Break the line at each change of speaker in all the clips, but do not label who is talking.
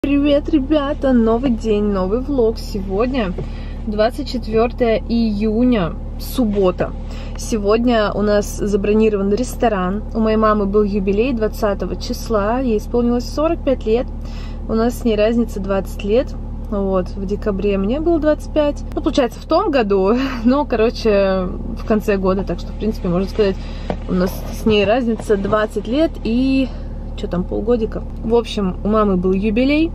Привет, ребята! Новый день, новый влог. Сегодня 24 июня, суббота. Сегодня у нас забронирован ресторан. У моей мамы был юбилей 20 числа. Ей исполнилось 45 лет. У нас с ней разница 20 лет. Вот, в декабре мне было 25. Ну, получается, в том году. Но, короче, в конце года. Так что, в принципе, можно сказать, у нас с ней разница 20 лет и... что там, полгодика. В общем, у мамы был юбилей.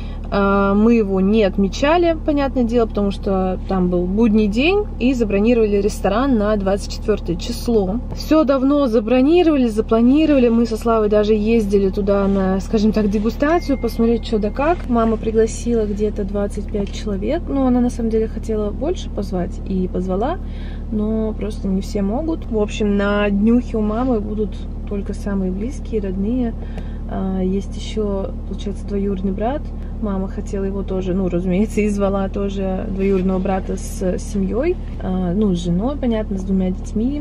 Мы его не отмечали, понятное дело, потому что там был будний день, и забронировали ресторан на 24 число. Все давно забронировали, запланировали. Мы со Славой даже ездили туда на, скажем так, дегустацию, посмотреть, что да как. Мама пригласила где-то 25 человек. Ну, она на самом деле хотела больше позвать и позвала, но просто не все могут. В общем, на днюхе у мамы будут только самые близкие, родные. Есть еще, получается, двоюродный брат. Мама хотела его тоже, ну, разумеется, и звала тоже двоюродного брата с семьей. Ну, с женой, понятно, с двумя детьми.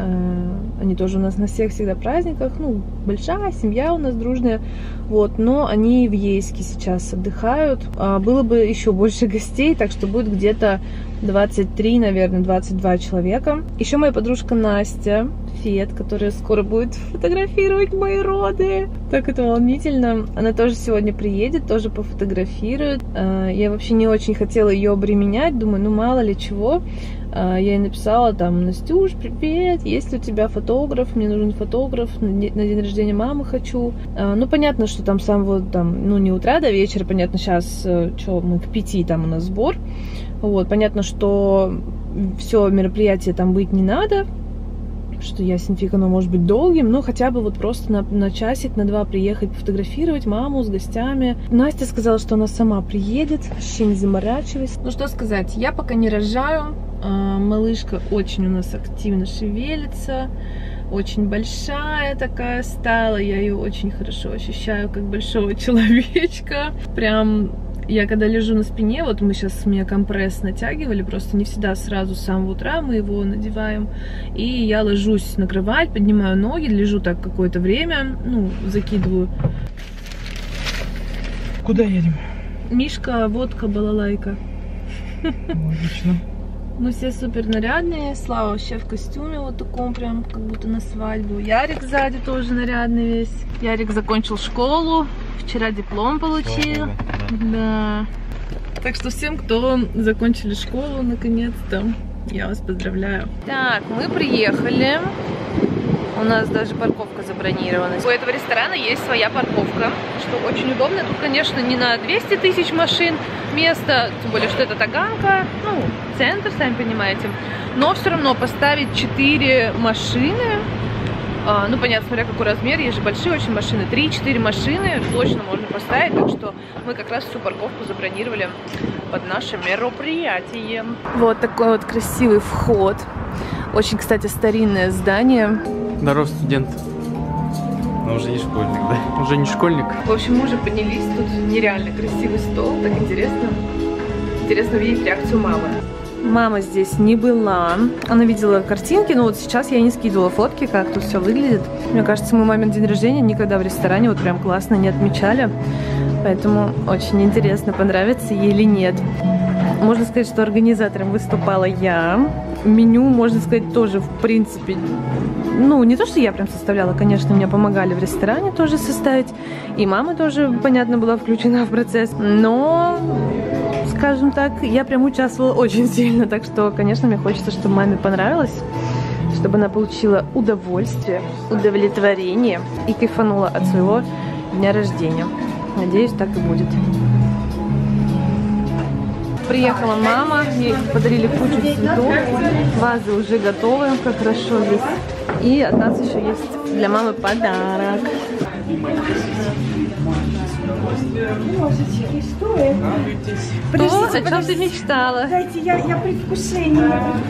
Они тоже у нас на всех всегда праздниках. Ну, большая семья у нас дружная. Вот, но они в Ейске сейчас отдыхают. Было бы еще больше гостей, так что будет где-то 23, наверное, 22 человека. Еще моя подружка Настя Фет, которая скоро будет фотографировать мои роды. Так это волнительно. Она тоже сегодня приедет, тоже пофотографирует. Я вообще не очень хотела ее обременять. Думаю, ну мало ли чего. Я ей написала там: Настюш, привет, есть ли у тебя фотограф? Мне нужен фотограф, на день рождения мамы хочу. Ну, понятно, что там самого, там, ну, не утра до вечера, понятно, сейчас, что мы к 5 там у нас сбор. Вот, понятно, что все мероприятие там быть не надо, что ясен фиг, оно может быть долгим, но хотя бы вот просто на часик, на два приехать пофотографировать маму с гостями. Настя сказала, что она сама приедет, вообще не заморачивайся. Ну что сказать, я пока не рожаю, малышка очень у нас активно шевелится, очень большая такая стала, я ее очень хорошо ощущаю как большого человечка, прям. Я когда лежу на спине, вот мы сейчас, у меня компресс натягивали, просто не всегда сразу с самого утра мы его надеваем. И я ложусь на кровать, поднимаю ноги, лежу так какое-то время, ну, закидываю.
Куда едем?
Мишка, водка, балалайка.
Логично.
Мы все супер нарядные, Слава вообще в костюме вот таком, прям как будто на свадьбу. Ярик сзади тоже нарядный весь. Ярик закончил школу, вчера диплом получил. Да. Так что всем, кто закончили школу, наконец-то, я вас поздравляю. Так, мы приехали. У нас даже парковка забронирована. У этого ресторана есть своя парковка, что очень удобно. Тут, конечно, не на 200 тысяч машин место, тем более, что это Таганка, ну, центр, сами понимаете. Но все равно поставить 4 машины, ну, понятно, смотря какой размер, есть же большие очень машины, 3-4 машины точно можно поставить, так что мы как раз всю парковку забронировали под наше мероприятие. Вот такой вот красивый вход. Очень, кстати, старинное здание.
Здорово, студент. Но уже не школьник, да? Уже не школьник.
В общем, мы уже поднялись. Тут нереально красивый стол. Так интересно. Интересно увидеть реакцию мамы. Мама здесь не была. Она видела картинки, но вот сейчас я не скидывала фотки, как тут все выглядит. Мне кажется, мы мамин день рождения никогда в ресторане вот прям классно не отмечали. Поэтому очень интересно, понравится ей или нет. Можно сказать, что организатором выступала я. Меню, можно сказать, тоже, в принципе, ну, не то, что я прям составляла, конечно, мне помогали в ресторане тоже составить. И мама тоже, понятно, была включена в процесс. Но, скажем так, я прям участвовала очень сильно. Так что, конечно, мне хочется, чтобы маме понравилось, чтобы она получила удовольствие, удовлетворение и кайфанула от своего дня рождения. Надеюсь, так и будет. Приехала мама, ей подарили кучу цветов, вазы уже готовы, как хорошо здесь. И от нас еще есть для мамы подарок. О, о чем ты мечтала?
Дайте, я предвкушение.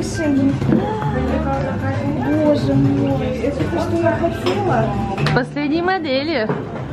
Боже мой, это то, что я хотела.
Последние модели.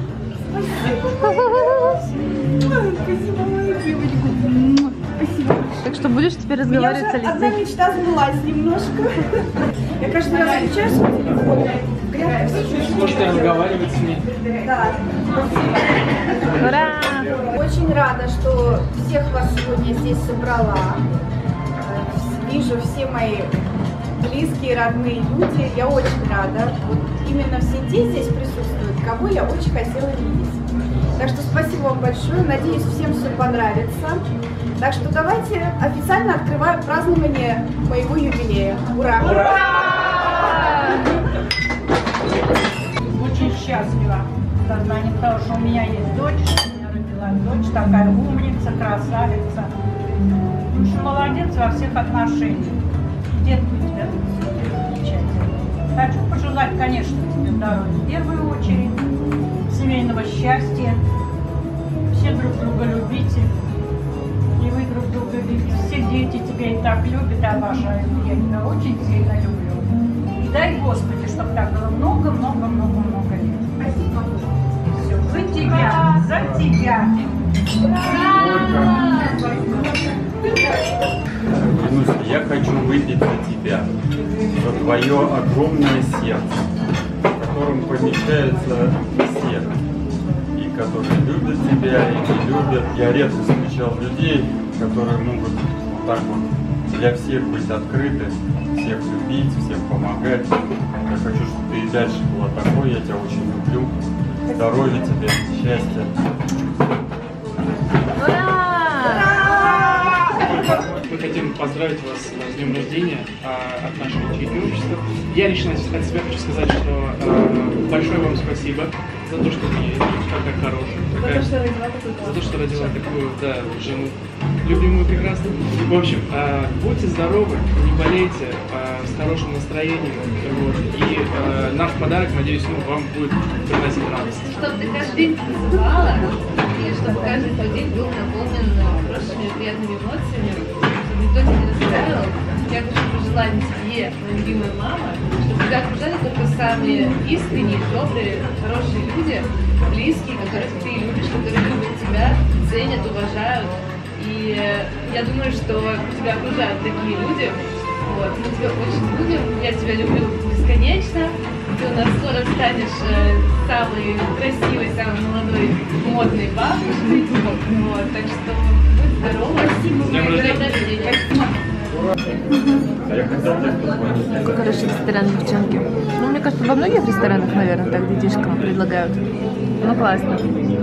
Спасибо, моя девочка. Спасибо.
Так что будешь теперь разговаривать с Алисой?
Одна мечта сбылась немножко. Я каждый раз включаю свой телефон.
Можете разговаривать с ней.
Да.
Ура!
очень рада, что всех вас сегодня здесь собрала. Вижу все мои близкие, родные люди. Я очень рада. Вот именно все те здесь присутствуют, кого я очень хотела видеть. Так что спасибо вам большое. Надеюсь, всем все понравится. Так что давайте официально открываем празднование моего юбилея. Ура! Ура!
Очень счастлива в сознании, потому что у меня есть дочь, у меня родилась дочь, такая умница, красавица. В общем, молодец во всех отношениях. Детки у тебя замечательные. Хочу пожелать, конечно, тебе здоровья в первую очередь, семейного счастья. Все друг друга любите. И вы друг друга любите. Все дети тебя и так любят и обожают. Я тебя очень сильно люблю. И дай Господи, чтобы так было много-много-много-много лет. Спасибо. Все, за тебя, за тебя.
Нуся, я хочу выпить за тебя, за твое огромное сердце, в котором помещаются все, и которые любят тебя, и не любят. Я редко встречал людей, которые могут вот так вот для всех быть открыты, всех любить, всем помогать. Я хочу, чтобы ты и дальше была такой, я тебя очень люблю. Здоровья тебе, счастья.
Мы хотим поздравить вас с днем рождения от нашего ячейки-общества. Я лично от себя хочу сказать, что большое вам спасибо за то, что вы такая хорошая, за то, что родила такую, да, жену, любимую, прекрасную. В общем, будьте здоровы, не болейте, с хорошим настроением. Вот, и наш подарок, надеюсь, вам будет приносить радость.
Чтобы ты каждый день танцевала, и чтобы каждый твой день был наполнен хорошими, приятными эмоциями, чтобы никто тебя не расстраивал. Я хочу пожелать тебе, моя любимая мама, чтобы тебя окружали только самые искренние, добрые, хорошие люди, близкие, которых ты любишь, которые любят тебя, ценят, уважают. И я думаю, что тебя окружают такие люди. Вот. Мы тебя очень любим, я тебя люблю бесконечно. Ты у нас скоро станешь самой красивой, самой молодой, модной бабушкой. Вот. Так что будь здорова. Спасибо. Какой хороший ресторан, девчонки. Ну, мне кажется, во многих ресторанах, наверное, так детишкам предлагают. Ну, классно.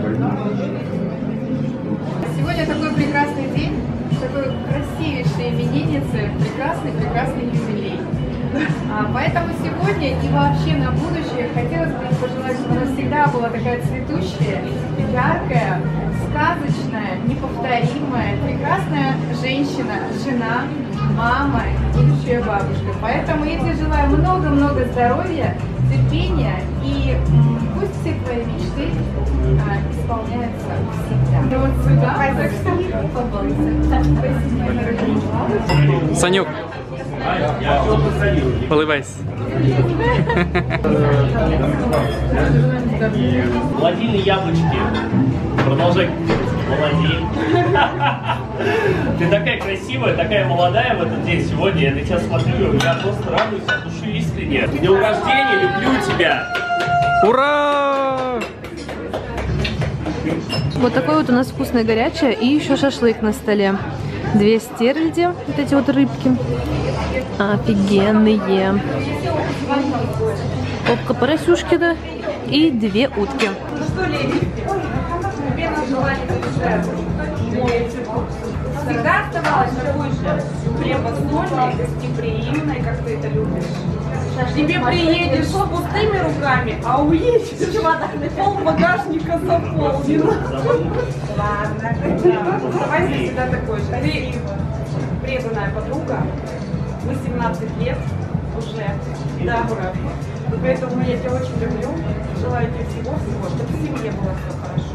Сегодня такой прекрасный день, такой красивейшей именинницы, прекрасный юбилей. Поэтому сегодня и вообще на будущее хотелось бы пожелать, чтобы она всегда была такая цветущая, яркая, сказочная, неповторимая, прекрасная женщина, жена, мама, будущая бабушка. Поэтому я тебе желаю много-много здоровья, терпения и пусть все твои мечты исполняются всегда.
Санюк, улыбайся.
Молодильные яблочки. Продолжай. Молодец. Ты такая красивая, такая молодая в этот день сегодня. Я на тебя смотрю, я просто радуюсь от души искренне. С днем рождения, люблю тебя.
Ура!
Вот такой вот у нас вкусное горячее и еще шашлык на столе. 2 стерляди, вот эти вот рыбки. Офигенные. Попка поросюшки, да, и 2 утки.
Ну что, леди, всегда оставалась такой же хлебосольной, гостеприимной, как ты это любишь. Тебе приедешь с пустыми руками, а уедешь пол багажника заполнен. Ладно, оставайся всегда такой же. Ты преданная подруга, 18 лет уже, да, поэтому я тебя очень люблю, желаю тебе всего-всего, чтобы в семье было все хорошо.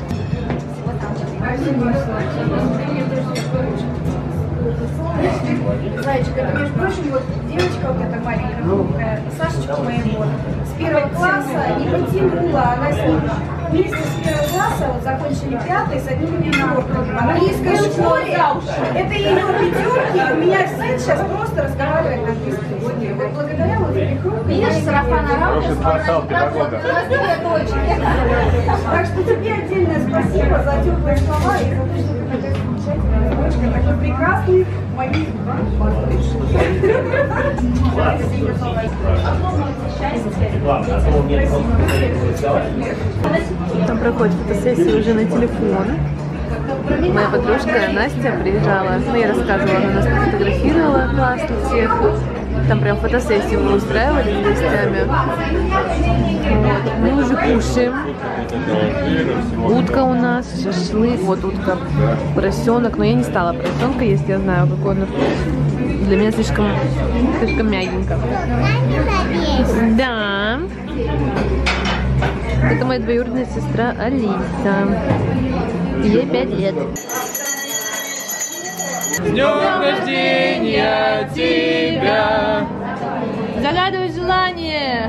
Зайчик, это, между прочим, вот девочка вот эта маленькая, Сашечка моего, с 1 класса не потянула, она с ним
вместе с первого класса вот, закончили 5-й с одним ребенком. В английской школе это ее пятерки, и у меня сын сейчас просто разговаривает на английском языке. Вот благодаря вот этой группе.
Видишь, сарафан
Хороший портал педагога.
Так что тебе отдельное спасибо за теплые слова и за то, что ты такая замечательная девочка, такой прекрасный моей
Там проходит фотосессия уже на телефон. Моя подружка Настя приезжала, ну я рассказывала, она нас фотографировала классно всех. Там прям фотосессию мы устраивали с гостями. Вот. Мы уже кушаем. Утка у нас, шашлык, вот утка, поросенок. Но я не стала поросенка есть, я знаю, какой он вкус. Для меня слишком мягенько. Да. Это моя двоюродная сестра Алиса. Ей 5 лет. С днем рождения тебя! Загадывай желание!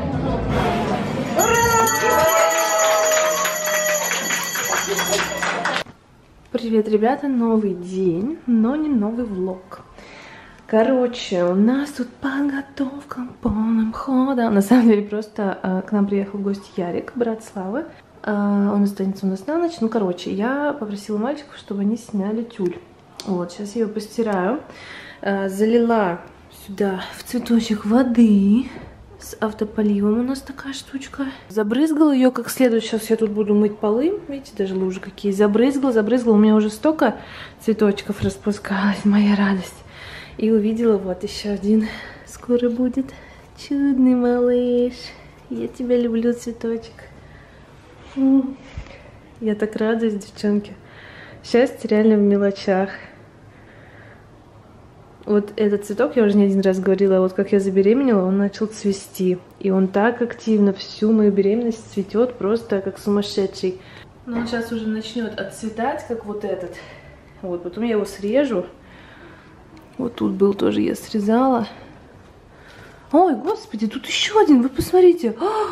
Привет, ребята! Новый день, но не новый влог. Короче, у нас тут подготовка полным ходом. На самом деле, просто к нам приехал в гости Ярик, брат Славы. Он останется у нас на ночь. Ну, короче, я попросила мальчиков, чтобы они сняли тюль. Вот, сейчас я ее постираю. Залила сюда в цветочек воды с автополивом. У нас такая штучка. Забрызгала ее как следует. Сейчас я тут буду мыть полы. Видите, даже лужи какие. Забрызгала. У меня уже столько цветочков распускалось. Моя радость. И увидела вот еще один. Скоро будет. Чудный малыш. Я тебя люблю, цветочек. Я так радуюсь, девчонки. Счастье реально в мелочах. Вот этот цветок, я уже не один раз говорила, вот как я забеременела, он начал цвести. И он так активно всю мою беременность цветет, просто как сумасшедший. Но он сейчас уже начнет отцветать, как вот этот. Вот, потом я его срежу. Вот тут был тоже, я срезала. Ой, господи, тут еще один, вы посмотрите.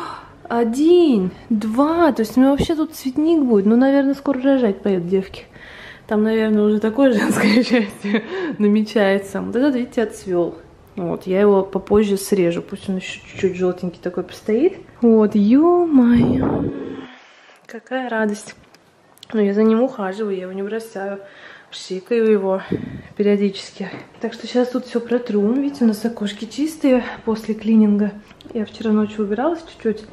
1, 2, то есть у меня вообще тут цветник будет. Ну, наверное, скоро рожать поедут девки. Там, наверное, уже такое женское счастье намечается. Вот этот, видите, отцвел. Вот, я его попозже срежу. Пусть он еще чуть-чуть желтенький такой постоит. Вот, ё-моё. Какая радость. Но я за ним ухаживаю, я его не бросаю. Пшикаю его периодически. Так что сейчас тут все протру. Видите, у нас окошки чистые после клининга. Я вчера ночью убиралась чуть-чуть.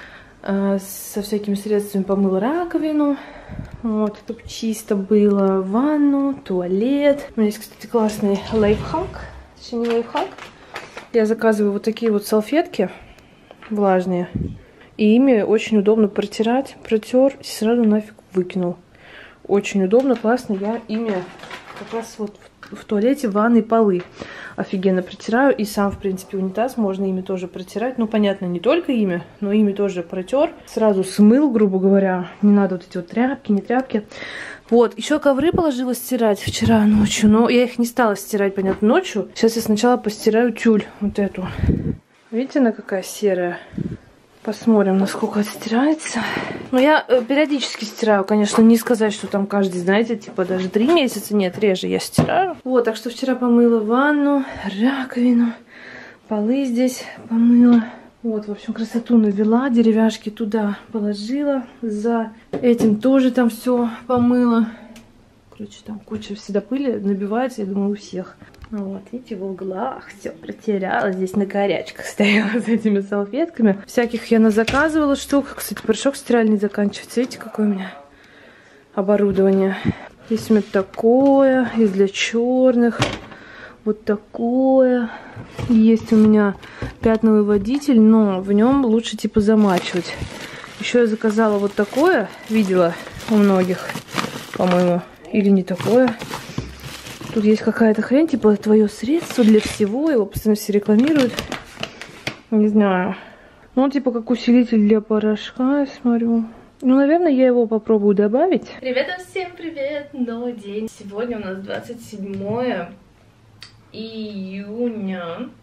Со всякими средствами помыла раковину. Вот, чтобы чисто было. Ванну, туалет. У меня есть, кстати, классный лайфхак. Точнее, не лайфхак. Я заказываю вот такие вот салфетки влажные. И ими очень удобно протирать. Протер и сразу нафиг выкинул. Очень удобно, классно. Я ими как раз вот в туалете, в ванной полы офигенно протираю. И сам, в принципе, унитаз можно ими тоже протирать. Ну, понятно, не только ими, но ими тоже протер. Сразу смыл, грубо говоря. Не надо вот эти вот тряпки, не тряпки. Вот, еще ковры положила стирать вчера ночью. Но я их не стала стирать, понятно, ночью. Сейчас я сначала постираю тюль вот эту. Видите, она какая серая? Посмотрим, насколько отстирается. Но я периодически стираю, конечно, не сказать, что там каждый, знаете, типа даже 3 месяца, нет, реже я стираю. Вот, так что вчера помыла ванну, раковину, полы здесь помыла. Вот, в общем, красоту навела, деревяшки туда положила. За этим тоже там все помыла. Короче, там куча всегда пыли набивается, я думаю, у всех. Вот, видите, в углах все протеряла. Здесь на горячках стояла с этими салфетками. Всяких я назаказывала штук. Кстати, порошок стиральный заканчивается. Видите, какое у меня оборудование. Здесь у меня такое. Есть для черных. Вот такое. Есть у меня пятновыводитель, но в нем лучше типа замачивать. Еще я заказала вот такое. Видела у многих, по-моему. Или не такое. Тут есть какая-то хрень, типа твое средство для всего. Его постоянно все рекламируют. Не знаю. Ну, он типа как усилитель для порошка, я смотрю. Ну, наверное, я его попробую добавить. Ребята, всем привет! Новый день. Сегодня у нас 27 июня.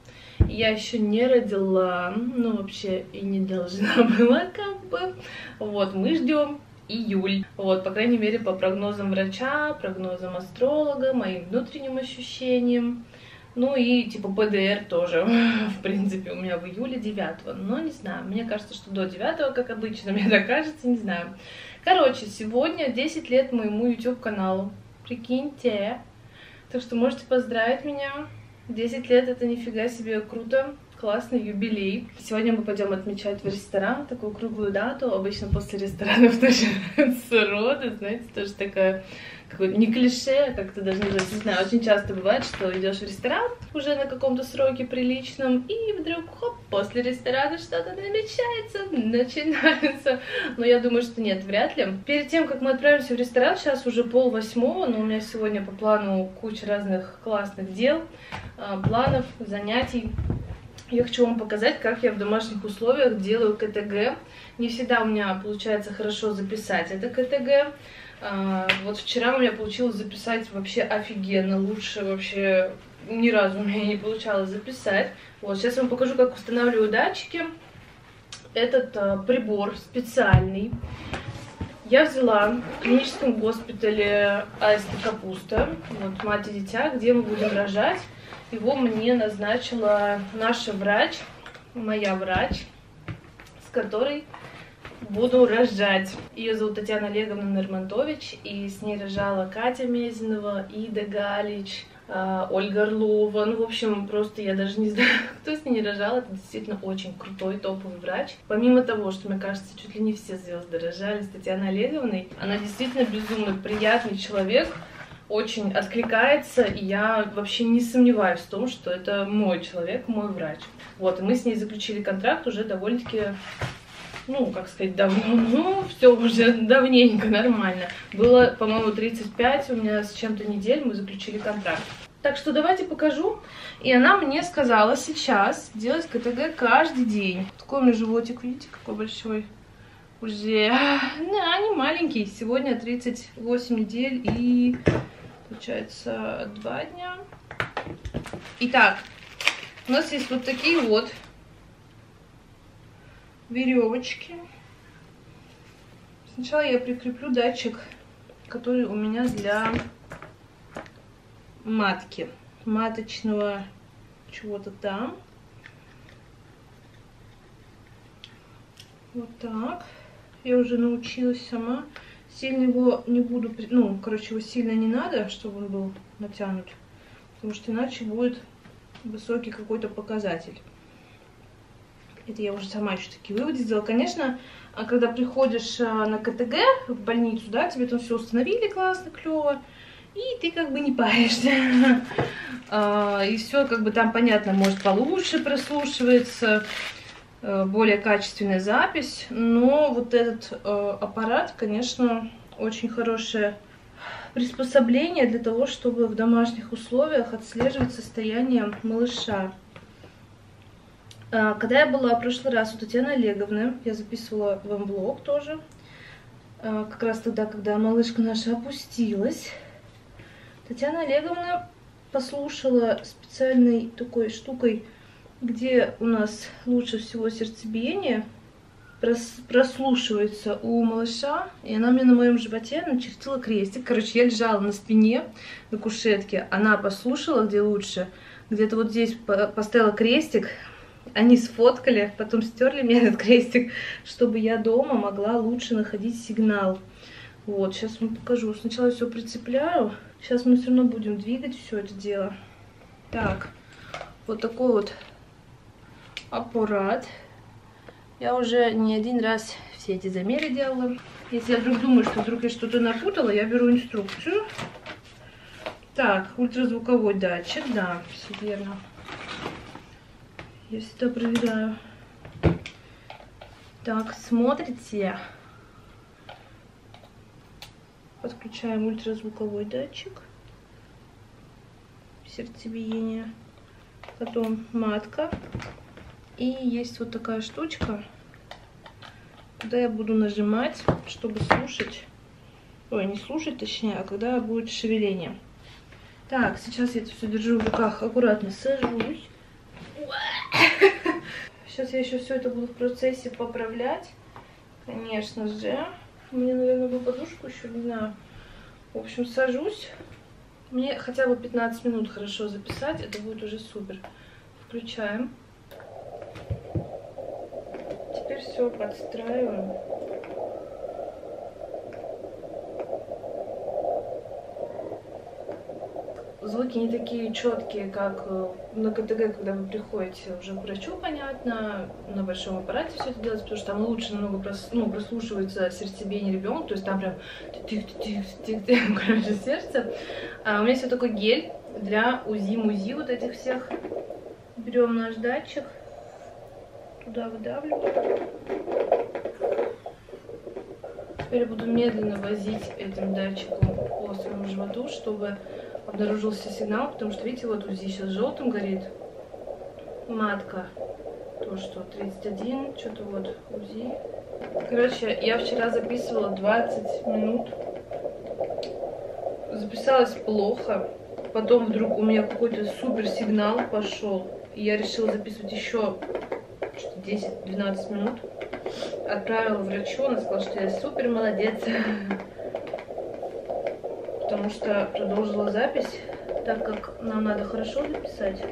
Я еще не родила, ну вообще и не должна была как бы. Вот, мы ждем июль. Вот, по крайней мере, по прогнозам врача, прогнозам астролога, моим внутренним ощущениям. Ну и типа ПДР тоже, в принципе, у меня в июле 9-го. Но не знаю, мне кажется, что до 9-го, как обычно, мне так кажется, не знаю. Короче, сегодня 10 лет моему YouTube-каналу. Прикиньте. Так что можете поздравить меня. 10 лет — это нифига себе круто. Классный юбилей. Сегодня мы пойдем отмечать в ресторан такую круглую дату. Обычно после ресторанов начинаются роды, знаете, тоже такая, какое-то не клише, а как-то даже не знаю. Очень часто бывает, что идешь в ресторан уже на каком-то сроке приличном, и вдруг, хоп, после ресторана что-то намечается, начинается. Но я думаю, что нет, вряд ли. Перед тем, как мы отправимся в ресторан, сейчас уже 7:30, но у меня сегодня по плану куча разных классных дел, планов, занятий. Я хочу вам показать, как я в домашних условиях делаю КТГ. Не всегда у меня получается хорошо записать это КТГ. Вот вчера у меня получилось записать вообще офигенно. Лучше вообще ни разу у меня не получалось записать. Вот, сейчас я вам покажу, как устанавливаю датчики. Этот прибор специальный я взяла в клиническом госпитале Аиста Капуста, вот, мать и дитя, где мы будем рожать. Его мне назначила наша врач, моя врач, с которой буду рожать. Ее зовут Татьяна Олеговна Нермантович, и с ней рожала Катя Мезенова, Ида Галич, Ольга Орлова. Ну, в общем, просто я даже не знаю, кто с ней не рожал. Это действительно очень крутой, топовый врач. Помимо того, что, мне кажется, чуть ли не все звезды рожали с Татьяной Олеговной, она действительно безумно приятный человек, очень откликается, и я вообще не сомневаюсь в том, что это мой человек, мой врач. Вот, и мы с ней заключили контракт уже довольно-таки, ну, как сказать, давно, ну, все уже давненько, нормально. Было, по-моему, 35 у меня с чем-то недель, мы заключили контракт. Так что давайте покажу. И она мне сказала сейчас делать КТГ каждый день. Такой у меня животик, видите, какой большой. Уже, да, не маленький. Сегодня 38 недель и, получается, 2 дня. Итак, у нас есть вот такие вот веревочки. Сначала я прикреплю датчик, который у меня для матки, маточного чего-то там. Вот так. Я уже научилась сама. Сильно его не буду, ну, короче, его сильно не надо, чтобы он был натянут, потому что иначе будет высокий какой-то показатель. Это я уже сама еще такие выводы сделала. Конечно, когда приходишь на КТГ в больницу, да, тебе там все установили классно, клево, и ты как бы не паришься. И все как бы там, понятно, может получше прослушивается, более качественная запись, но вот этот аппарат, конечно, очень хорошее приспособление для того, чтобы в домашних условиях отслеживать состояние малыша. Когда я была в прошлый раз у Татьяны Олеговны, я записывала вам влог тоже, как раз тогда, когда малышка наша опустилась, Татьяна Олеговна послушала специальной такой штукой, где у нас лучше всего сердцебиение прослушивается у малыша, и она мне на моем животе начертила крестик. Короче, я лежала на спине на кушетке, она послушала, где лучше, где-то вот здесь поставила крестик, они сфоткали, потом стерли мне этот крестик, чтобы я дома могла лучше находить сигнал. Вот, сейчас вам покажу. Сначала все прицепляю, сейчас мы все равно будем двигать все это дело. Так, вот такой вот аппарат. Я уже не один раз все эти замеры делала. Если я вдруг думаю, что вдруг я что-то напутала, я беру инструкцию. Так, ультразвуковой датчик, да, все верно. Я всегда проверяю. Так, смотрите. Подключаем ультразвуковой датчик. Сердцебиение. Потом матка. И есть вот такая штучка, куда я буду нажимать, чтобы слушать. Ой, не слушать, точнее, а когда будет шевеление. Так, сейчас я это все держу в руках, аккуратно сажусь. Сейчас я еще все это буду в процессе поправлять. Конечно же. Мне, наверное, бы подушку еще, не знаю. В общем, сажусь. Мне хотя бы 15 минут хорошо записать. Это будет уже супер. Включаем. Теперь все подстраиваем. Звуки не такие четкие, как на КТГ, когда вы приходите уже к врачу, понятно, на большом аппарате все это делать, потому что там лучше намного прослушивается сердцебиение ребенка, то есть там прям тих-тих-тих-тих, короче, сердце. А у меня есть вот такой гель для УЗИ-МУЗИ вот этих всех. Берем наш датчик, туда выдавливаем. Теперь я буду медленно возить этим датчиком по своему животу, чтобы обнаружился сигнал, потому что, видите, вот УЗИ сейчас желтым горит. Матка. То, что 31, что-то вот УЗИ. Короче, я вчера записывала 20 минут. Записалась плохо. Потом вдруг у меня какой-то супер сигнал пошел. И я решила записывать еще 10-12 минут. Отправила врачу, она сказала, что я супер молодец. Потому что продолжила запись, так как нам надо хорошо записать.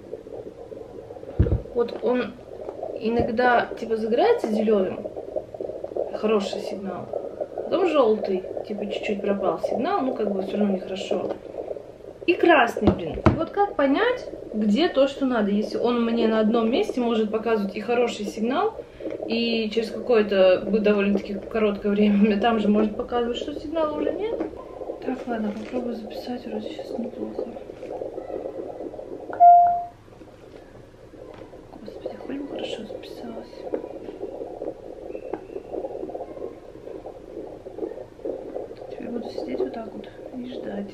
Вот он иногда типа загорается зеленым, хороший сигнал, потом желтый, типа чуть-чуть пропал сигнал, ну как бы все равно нехорошо. И красный, блин. Вот как понять, где то, что надо, если он мне на одном месте может показывать и хороший сигнал, и через какое-то довольно-таки короткое время там же может показывать, что сигнала уже нет. Так, ладно, попробую записать, вроде сейчас неплохо. Господи, хоть бы хорошо записалась. Теперь буду сидеть вот так вот и ждать.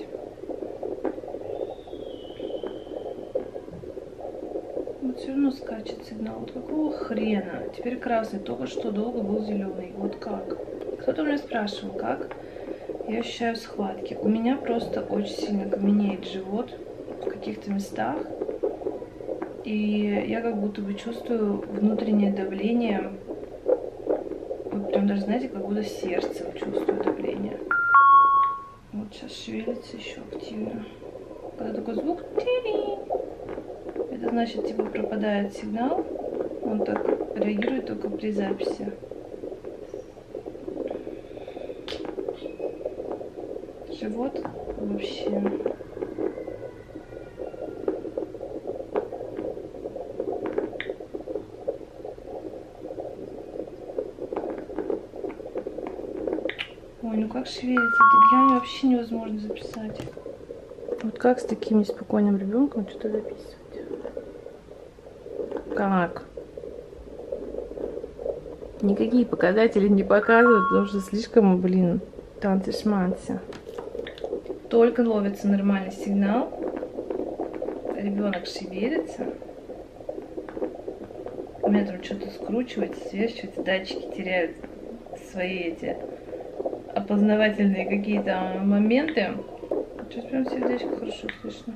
Вот все равно скачет сигнал. Вот какого хрена? Теперь красный, только что долго был зеленый. Вот как? Кто-то меня спрашивал, как я ощущаю схватки. У меня просто очень сильно каменеет живот в каких-то местах. И я как будто бы чувствую внутреннее давление. Вот прям даже, знаете, как будто сердцем чувствую давление. Вот сейчас шевелится еще активно. Когда такой звук, это значит, типа, пропадает сигнал. Он так реагирует только при записи. Живот вообще. Ой, ну как шевелится, это глянь, вообще невозможно записать. Вот как с таким неспокойным ребенком что-то записывать? Как? Никакие показатели не показывают, потому что слишком, блин, танцы-шманцы. Только ловится нормальный сигнал, ребенок шевелится, у меня там что-то скручивается, сверчивается, датчики теряют свои эти опознавательные какие-то моменты. Сейчас прям сердечко хорошо слышно.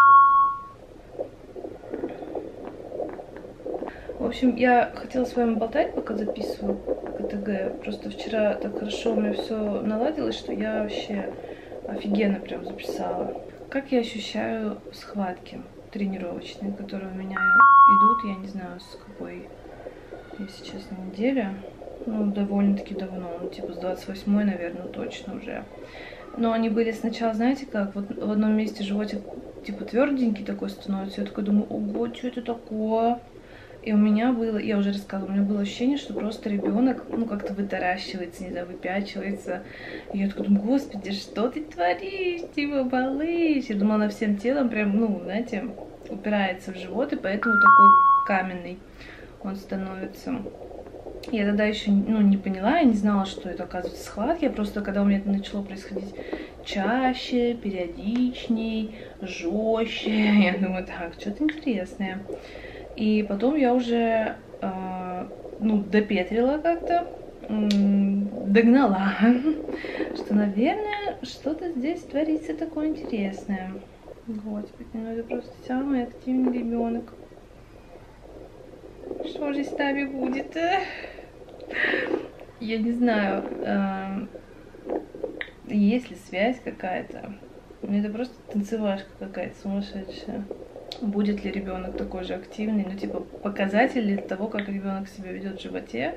В общем, я хотела с вами болтать, пока записываю КТГ. Просто вчера так хорошо у меня все наладилось, что я вообще офигенно прям записала. Как я ощущаю схватки тренировочные, которые у меня идут, я не знаю, с какой, если честно, недели. Ну, довольно-таки давно, ну, типа с 28-й, наверное, точно уже. Но они были сначала, знаете как, вот в одном месте животик, типа, тверденький такой становится. Я такой думаю, ого, что это такое? И у меня было, я уже рассказывала, у меня было ощущение, что просто ребенок, ну, как-то вытаращивается, не знаю, выпячивается. И я такая думаю, господи, что ты творишь, типа, малыш? Я думала, она всем телом прям, ну, знаете, упирается в живот, и поэтому такой каменный он становится. Я тогда еще, ну, не поняла, я не знала, что это, оказывается, схватки. Просто когда у меня это начало происходить чаще, периодичней, жестче, я думаю, так, что-то интересное. И потом я уже, ну, допетрила как-то, догнала, что, наверное, что-то здесь творится такое интересное. Господи, ну это просто самый активный ребенок. Что же с нами будет? Я не знаю, есть ли связь какая-то. Это просто танцевашка какая-то сумасшедшая. Будет ли ребенок такой же активный? Ну, типа, показатель того, как ребенок себя ведет в животе.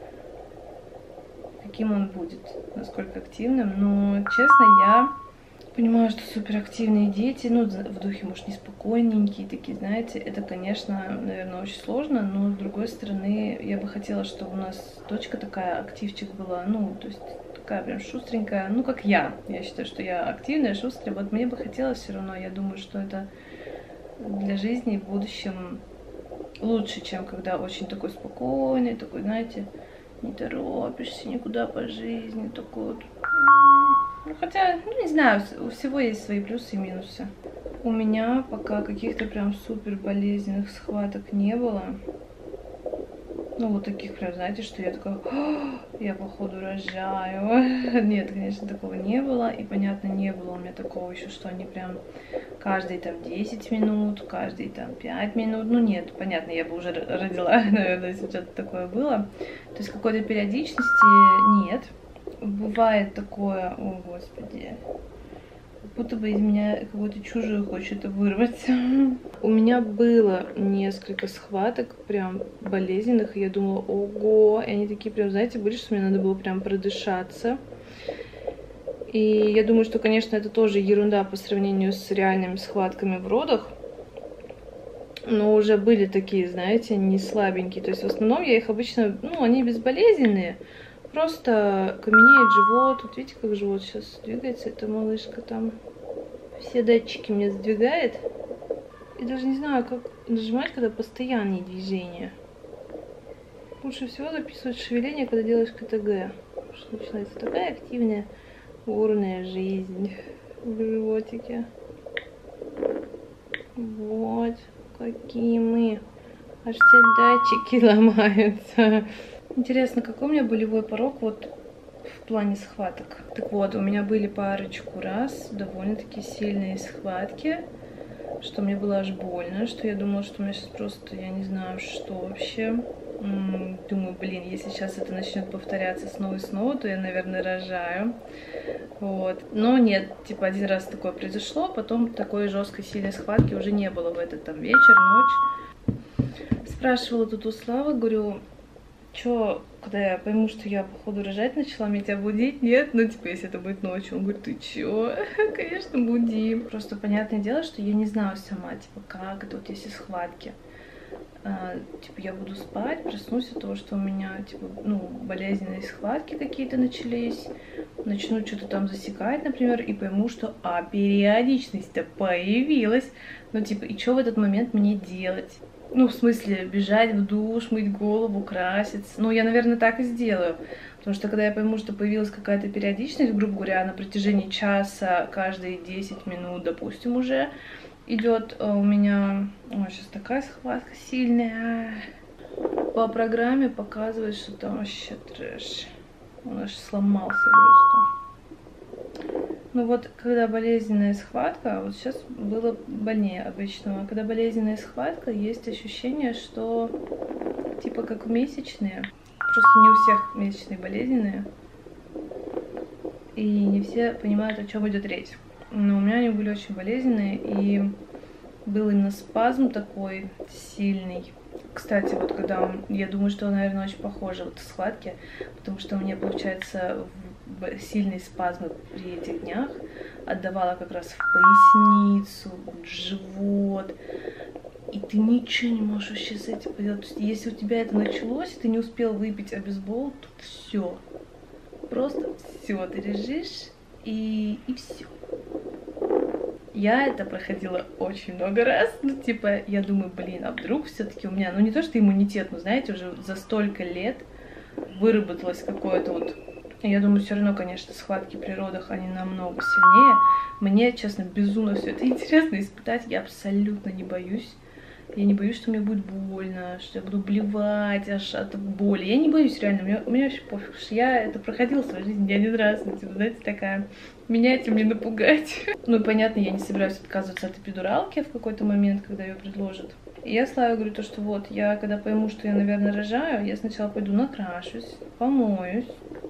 Каким он будет, насколько активным. Но, честно, я понимаю, что суперактивные дети, ну, в духе, может, неспокойненькие такие, знаете, это, конечно, наверное, очень сложно, но, с другой стороны, я бы хотела, чтобы у нас дочка такая активчик была, ну, то есть такая прям шустренькая, ну, как я. Я считаю, что я активная, шустрая, вот мне бы хотелось все равно, я думаю, что это для жизни в будущем лучше, чем когда очень такой спокойный, такой, знаете, не торопишься никуда по жизни, такой вот. Ну, хотя, ну, не знаю, у всего есть свои плюсы и минусы. У меня пока каких-то прям супер болезненных схваток не было. Ну, вот таких прям, знаете, что я такая, я походу рожаю. Нет, конечно, такого не было. И, понятно, не было у меня такого еще, что они прям каждые там 10 минут, каждые там 5 минут. Ну, нет, понятно, я бы уже родила, наверное, если что-то такое было. То есть какой-то периодичности нет. Бывает такое, о господи, будто бы из меня какое-то чужое хочет вырвать. У меня было несколько схваток прям болезненных, и я думала, ого, и они такие прям, знаете, были, что мне надо было прям продышаться. И я думаю, что, конечно, это тоже ерунда по сравнению с реальными схватками в родах. Но уже были такие, знаете, не слабенькие. То есть в основном я их обычно, ну, они безболезненные. Просто каменеет живот. Вот видите, как живот сейчас двигается, эта малышка там. Все датчики мне сдвигает. И даже не знаю, как нажимать, когда постоянные движения. Лучше всего записывать шевеление, когда делаешь КТГ. Потому что начинается такая активная бурная жизнь в животике. Вот какие мы. Аж все датчики ломаются. Интересно, какой у меня болевой порог вот в плане схваток? Так вот, у меня были парочку раз довольно-таки сильные схватки, что мне было аж больно, что я думала, что у меня сейчас просто, я не знаю, что вообще. Думаю, блин, если сейчас это начнет повторяться снова и снова, то я, наверное, рожаю. Вот. Но нет, типа один раз такое произошло, потом такой жесткой сильной схватки уже не было в этот там вечер, ночь. Спрашивала тут у Славы, говорю, чё, когда я пойму, что я, походу, рожать начала, меня тебя будить? Нет? Ну, типа, если это будет ночью. Он говорит, ты чё? Конечно, буди. Просто понятное дело, что я не знаю сама, типа, как это вот если схватки. Типа, я буду спать, проснусь от того, что у меня, типа, ну, болезненные схватки какие-то начались. Начну что-то там засекать, например, и пойму, что, периодичность-то появилась. Ну, типа, и что в этот момент мне делать? Ну, в смысле, бежать в душ, мыть голову, краситься. Ну, я, наверное, так и сделаю. Потому что, когда я пойму, что появилась какая-то периодичность, грубо говоря, на протяжении часа, каждые 10 минут, допустим, уже идет у меня... Ой, сейчас такая схватка сильная. По программе показывает, что там вообще трэш. Он аж сломался просто. Ну вот, когда болезненная схватка, вот сейчас было больнее обычного. Когда болезненная схватка, есть ощущение, что типа как месячные. Просто не у всех месячные болезненные. И не все понимают, о чем идет речь. Но у меня они были очень болезненные, и был именно спазм такой сильный. Кстати, вот когда я думаю, что, наверное, очень похоже вот в схватке, потому что у меня, получается, сильные спазмы при этих днях отдавала как раз в поясницу, в живот. И ты ничего не можешь вообще с этим поделать. То есть, если у тебя это началось, и ты не успел выпить обезбол, то все. Просто все, ты лежишь, и все. Я это проходила очень много раз. Ну, типа, я думаю, блин, а вдруг все-таки у меня, ну, не то, что иммунитет, но, знаете, уже за столько лет выработалось какое-то вот... Я думаю, все равно, конечно, схватки при родах, они намного сильнее. Мне, честно, безумно все это интересно испытать. Я абсолютно не боюсь. Я не боюсь, что мне будет больно, что я буду блевать аж от боли. Я не боюсь, реально. У меня вообще пофиг, что я это проходила в своей жизни не один раз. Ну, типа, знаете, такая, меня этим не напугать. Ну, и понятно, я не собираюсь отказываться от эпидуралки в какой-то момент, когда ее предложат. И я Славе говорю, то, что вот, я когда пойму, что я, наверное, рожаю, я сначала пойду накрашусь, помоюсь,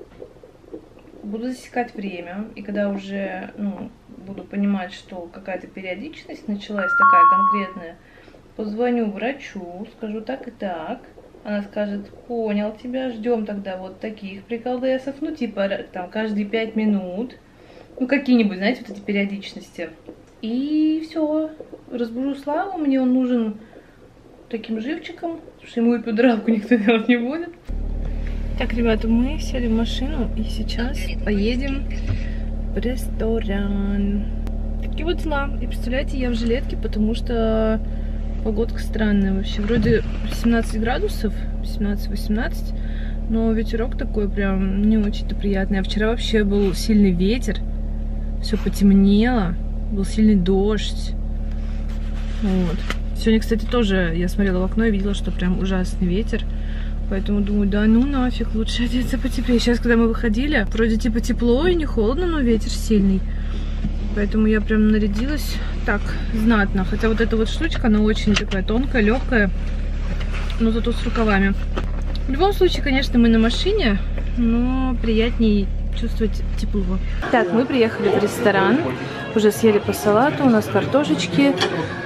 буду засекать время, и когда уже, ну, буду понимать, что какая-то периодичность началась такая конкретная, позвоню врачу, скажу так и так, она скажет, понял тебя, ждем тогда вот таких приколдесов, ну, типа, там, каждые 5 минут, ну, какие-нибудь, знаете, вот эти периодичности. И все, разбужу Славу, мне он нужен таким живчиком, потому что ему эпидуралку никто делать не будет. Так, ребята, мы сели в машину и сейчас поедем в ресторан. Такие вот дела. И представляете, я в жилетке, потому что погодка странная вообще. Вроде 17 градусов, 17-18, но ветерок такой прям не очень-то приятный. А вчера вообще был сильный ветер, все потемнело, был сильный дождь. Вот. Сегодня, кстати, тоже я смотрела в окно и видела, что прям ужасный ветер. Поэтому думаю, да ну нафиг, лучше одеться потеплее. Сейчас, когда мы выходили, вроде типа тепло и не холодно, но ветер сильный. Поэтому я прям нарядилась так знатно. Хотя вот эта вот штучка, она очень такая тонкая, легкая, но зато с рукавами. В любом случае, конечно, мы на машине, но приятнее чувствовать тепло. Так, мы приехали в ресторан, уже съели по салату, у нас картошечки.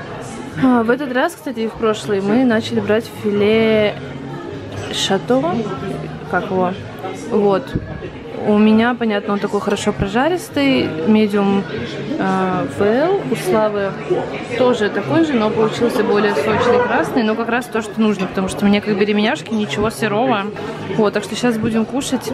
В этот раз, кстати, и в прошлый мы начали брать филе шато, как его, вот. У меня, понятно, он такой хорошо прожаристый, медиум well, у Славы тоже такой же, но получился более сочный красный, но как раз то, что нужно, потому что мне как беременяшки, ничего сырого. Вот, так что сейчас будем кушать.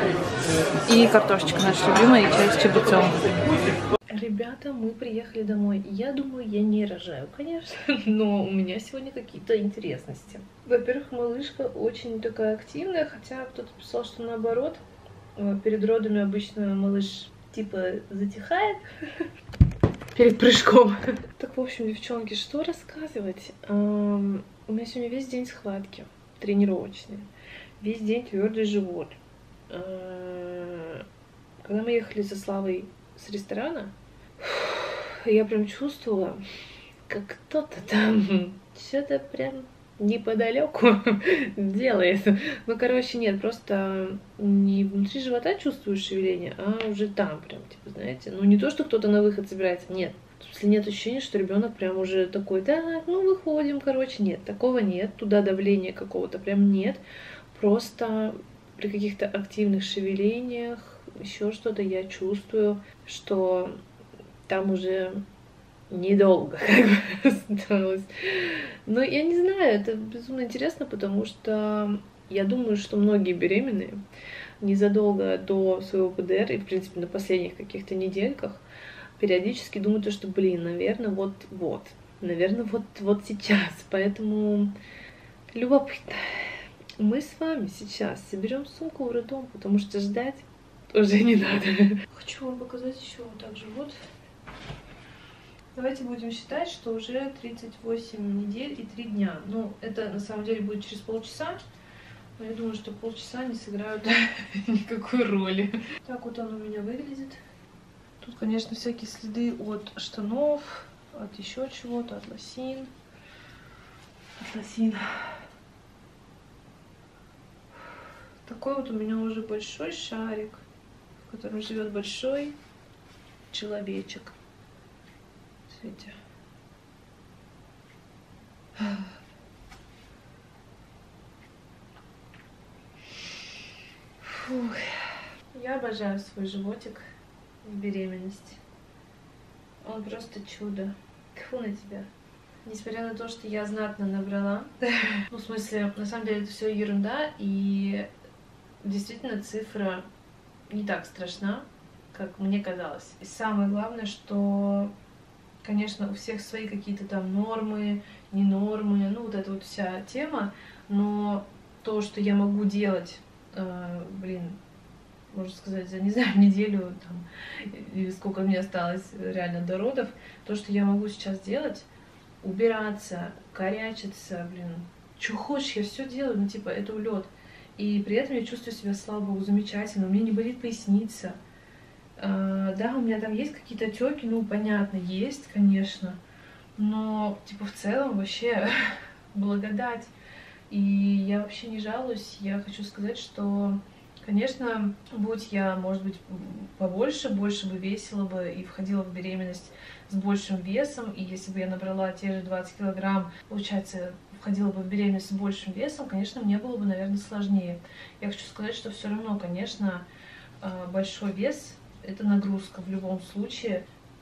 И картошечка наша любимая, и чай с чабрецом. Ребята, мы приехали домой. Я думаю, я не рожаю, конечно, но у меня сегодня какие-то интересности. Во-первых, малышка очень такая активная, хотя кто-то писал, что наоборот. Перед родами обычно малыш типа затихает перед прыжком. Так, в общем, девчонки, что рассказывать? У меня сегодня весь день схватки тренировочные, весь день твердый живот. Когда мы ехали со Славой с ресторана, я прям чувствовала, как кто-то там что-то прям неподалеку делает. Ну, короче, нет, просто не внутри живота чувствуешь шевеление, а уже там прям, типа, знаете, ну, не то, что кто-то на выход собирается, нет. В смысле, нет ощущения, что ребенок прям уже такой, да, ну, выходим, короче, нет, такого нет, туда давления какого-то прям нет. Просто при каких-то активных шевелениях, еще что-то я чувствую, что там уже недолго как бы осталось. Но я не знаю, это безумно интересно, потому что я думаю, что многие беременные незадолго до своего ПДР и, в принципе, на последних каких-то недельках периодически думают, что, блин, наверное, наверное, вот сейчас. Поэтому любопытно. Мы с вами сейчас соберем сумку в роддом, потому что ждать уже не надо. Хочу вам показать еще вот так же вот. Давайте будем считать, что уже 38 недель и 3 дня. Ну, это на самом деле будет через полчаса. Но я думаю, что полчаса не сыграют никакой роли. Так вот он у меня выглядит. Тут, конечно, всякие следы от штанов, от еще чего-то, от лосин. Такой вот у меня уже большой шарик, в котором живет большой человечек. Смотрите. Фух. Я обожаю свой животик в беременности. Он просто чудо. Тьфу на тебя. Несмотря на то, что я знатно набрала. Ну, в смысле, на самом деле это все ерунда. И действительно цифра не так страшна, как мне казалось. И самое главное, что, конечно, у всех свои какие-то там нормы, не нормы, ну вот эта вот вся тема, но то, что я могу делать, можно сказать, за, не знаю, неделю там, или сколько мне осталось реально до родов, то, что я могу сейчас делать, убираться, корячиться, что хочешь, я все делаю, ну типа это улет. И при этом я чувствую себя, слава богу, замечательно, у меня не болит поясница. Да, у меня там есть какие-то отеки, ну, понятно, есть, конечно, но, типа, в целом, вообще, благодать. И я вообще не жалуюсь. Я хочу сказать, что, конечно, будь я, может быть, побольше, больше бы весила бы и входила в беременность с большим весом. И если бы я набрала те же 20 килограмм, получается, входила бы в беременность с большим весом, конечно, мне было бы, наверное, сложнее. Я хочу сказать, что все равно, конечно, большой вес — это нагрузка в любом случае.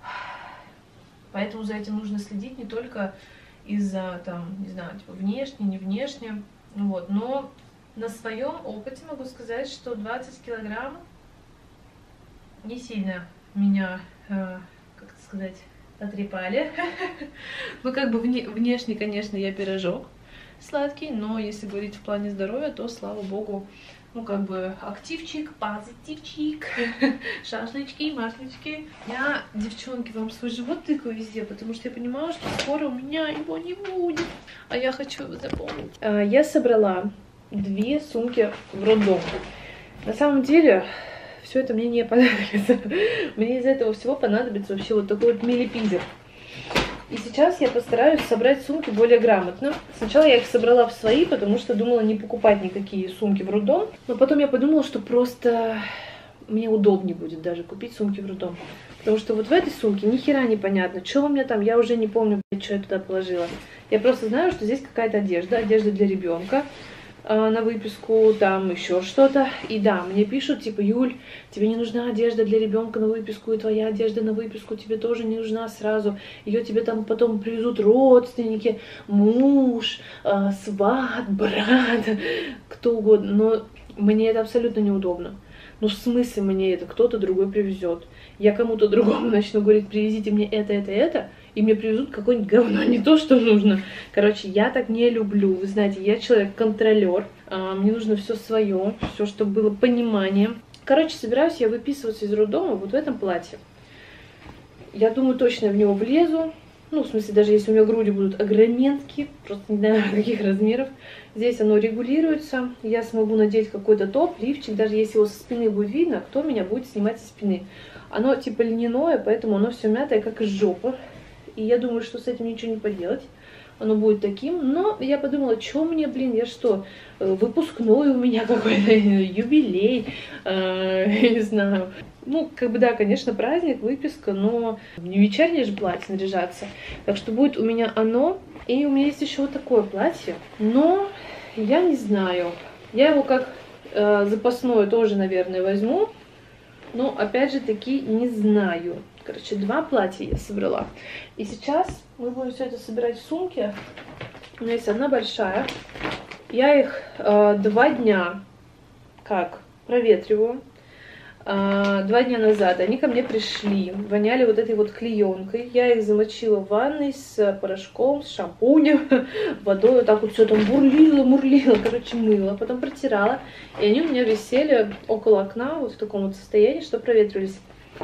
Поэтому за этим нужно следить не только из-за, там, не знаю, типа внешне, не внешне, вот. Но на своем опыте могу сказать, что 20 килограмм не сильно меня, как это сказать, потрепали. Ну, как бы внешне, конечно, я пирожок сладкий, но если говорить в плане здоровья, то, слава богу, ну, как бы активчик, позитивчик, шашлычки, маслички. Я, девчонки, вам свой живот тыкаю везде, потому что я понимаю, что скоро у меня его не будет, а я хочу его запомнить. Я собрала 2 сумки в роддом. На самом деле, все это мне не понадобится. Мне из этого всего понадобится вообще вот такой вот милипизер. И сейчас я постараюсь собрать сумки более грамотно. Сначала я их собрала в свои, потому что думала не покупать никакие сумки в роддом. Но потом я подумала, что просто мне удобнее будет даже купить сумки в роддом. Потому что вот в этой сумке ни хера не понятно, что у меня там, я уже не помню, что я туда положила. Я просто знаю, что здесь какая-то одежда для ребенка на выписку, там еще что-то. И да, мне пишут, типа, Юль, тебе не нужна одежда для ребенка на выписку, и твоя одежда на выписку тебе тоже не нужна сразу. Ее тебе там потом привезут родственники, муж, сват, брат, кто угодно. Но мне это абсолютно неудобно. Ну, в смысле мне это кто-то другой привезет? Я кому-то другому начну говорить, привезите мне это, и мне привезут какое-нибудь говно, не то, что нужно. Короче, я так не люблю. Вы знаете, я человек-контролер. Мне нужно все свое, все, чтобы было понимание. Короче, собираюсь я выписываться из роддома вот в этом платье. Я думаю, точно в него влезу. Ну, в смысле, даже если у меня груди будут огроменские, просто не знаю, каких размеров. Здесь оно регулируется. Я смогу надеть какой-то топ, лифчик. Даже если его со спины будет видно, кто меня будет снимать со спины. Оно типа льняное, поэтому оно все мятое, как из жопы. И я думаю, что с этим ничего не поделать. Оно будет таким. Но я подумала, что мне, блин, я что, выпускной у меня какой-то, юбилей, я не знаю. Ну, как бы, да, конечно, праздник, выписка, но не вечернее же платье наряжаться. Так что будет у меня оно. И у меня есть еще вот такое платье. Но я не знаю. Я его как запасное тоже, наверное, возьму. Но, опять же таки, не знаю. Короче, 2 платья я собрала. И сейчас мы будем все это собирать в сумке. У меня есть одна большая. Я их 2 дня как проветриваю. 2 дня назад они ко мне пришли, воняли вот этой вот клеенкой. Я их замочила в ванной с порошком, с шампунем, водой. Вот так вот все там бурлила, короче, мыла. Потом протирала. И они у меня висели около окна, вот в таком вот состоянии, что проветривались.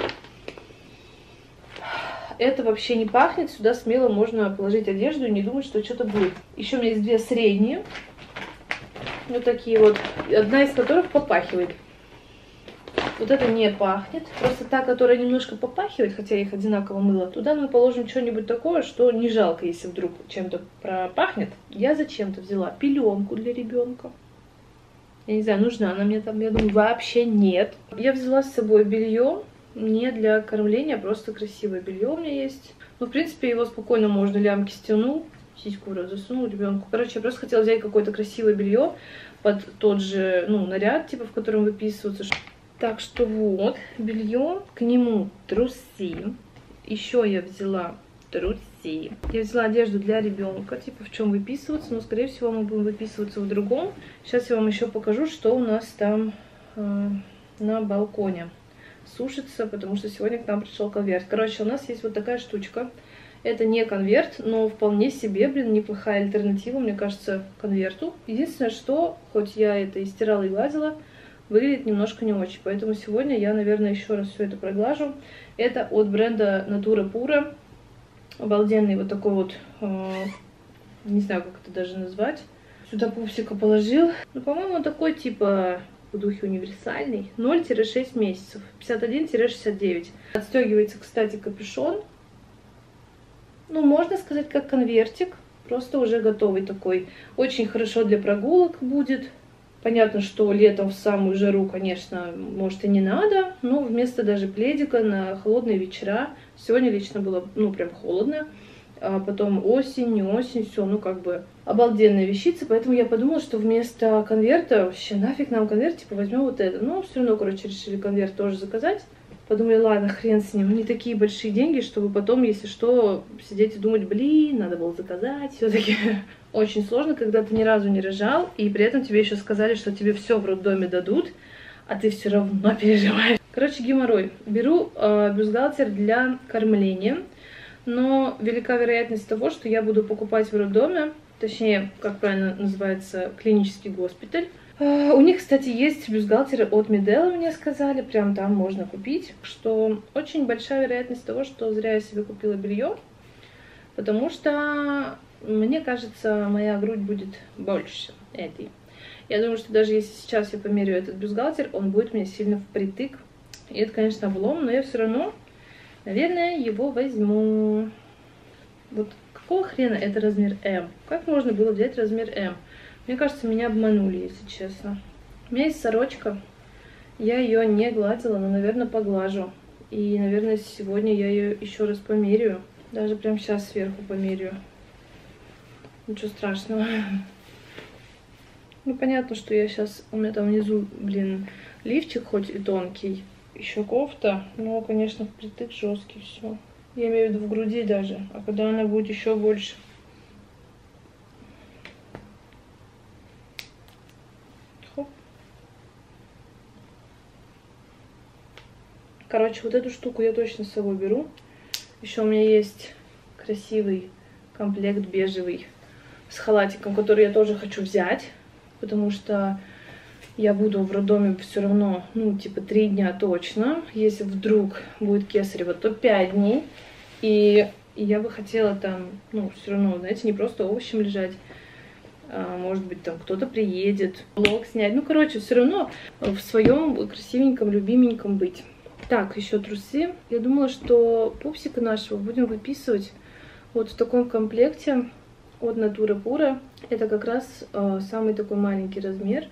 Это вообще не пахнет. Сюда смело можно положить одежду и не думать, что что-то будет. Еще у меня есть 2 средние. Вот такие вот. Одна из которых попахивает. Вот это не пахнет. Просто та, которая немножко попахивает, хотя я их одинаково мыла, туда мы положим что-нибудь такое, что не жалко, если вдруг чем-то пропахнет. Я зачем-то взяла пеленку для ребенка. Я не знаю, нужна она мне там, я думаю, вообще нет. Я взяла с собой белье. Не для кормления, просто красивое белье у меня есть. Ну, в принципе, его спокойно можно, лямки стянул, сиську засунул ребенку. Короче, я просто хотела взять какое-то красивое белье под тот же, ну, наряд, типа, в котором выписываться. Так что вот, белье, к нему трусы. Еще я взяла трусы. Я взяла одежду для ребенка, типа, в чем выписываться, но, скорее всего, мы будем выписываться в другом. Сейчас я вам еще покажу, что у нас там на балконе сушится, потому что сегодня к нам пришел конверт. Короче, у нас есть вот такая штучка. Это не конверт, но вполне себе, блин, неплохая альтернатива, мне кажется, конверту. Единственное, что, хоть я это и стирала, и гладила, выглядит немножко не очень. Поэтому сегодня я, наверное, еще раз все это проглажу. Это от бренда Natura Pura. Обалденный вот такой вот, не знаю, как это даже назвать. Сюда пупсика положил. Ну, по-моему, он такой, типа, в духе универсальный. 0-6 месяцев. 51-69. Отстегивается, кстати, капюшон. Ну, можно сказать, как конвертик. Просто уже готовый такой. Очень хорошо для прогулок будет. Понятно, что летом в самую жару, конечно, может и не надо, но вместо даже пледика на холодные вечера. Сегодня лично было, ну, прям холодно. А потом осень, не осень, все, ну, как бы обалденная вещица. Поэтому я подумала, что вместо конверта, вообще нафиг нам конверт, типа возьмем вот это. Но все равно, короче, решили конверт тоже заказать. Подумали, ладно, хрен с ним, не такие большие деньги, чтобы потом, если что, сидеть и думать, блин, надо было заказать. Все-таки очень сложно, когда ты ни разу не рожал, и при этом тебе еще сказали, что тебе все в роддоме дадут, а ты все равно переживаешь. Короче, геморрой. Беру бюстгальтер для кормления, но велика вероятность того, что я буду покупать в роддоме, точнее, как правильно называется, клинический госпиталь. У них, кстати, есть бюстгальтеры от Медела, мне сказали, прям там можно купить, что очень большая вероятность того, что зря я себе купила белье, потому что, мне кажется, моя грудь будет больше этой. Я думаю, что даже если сейчас я померю этот бюстгальтер, он будет мне сильно впритык. И это, конечно, облом, но я все равно, наверное, его возьму. Вот какого хрена это размер М? Как можно было взять размер М? Мне кажется, меня обманули, если честно. У меня есть сорочка. Я ее не гладила, но, наверное, поглажу. И, наверное, сегодня я ее еще раз померяю. Даже прямо сейчас сверху померяю. Ничего страшного. Ну, понятно, что я сейчас... У меня там внизу, блин, лифчик хоть и тонкий. Еще кофта. Но, конечно, впритык жесткий все. Я имею в виду в груди даже. А когда она будет еще больше... Короче, вот эту штуку я точно с собой беру. Еще у меня есть красивый комплект бежевый с халатиком, который я тоже хочу взять, потому что я буду в роддоме все равно, ну, типа 3 дня точно. Если вдруг будет кесарево, то 5 дней. И я бы хотела там, ну, все равно, знаете, не просто овощем лежать. Может быть, там кто-то приедет, влог снять. Ну, короче, все равно в своем красивеньком, любименьком быть. Так, еще трусы. Я думала, что пупсика нашего будем выписывать вот в таком комплекте от Natura Pura. Это как раз самый такой маленький размер.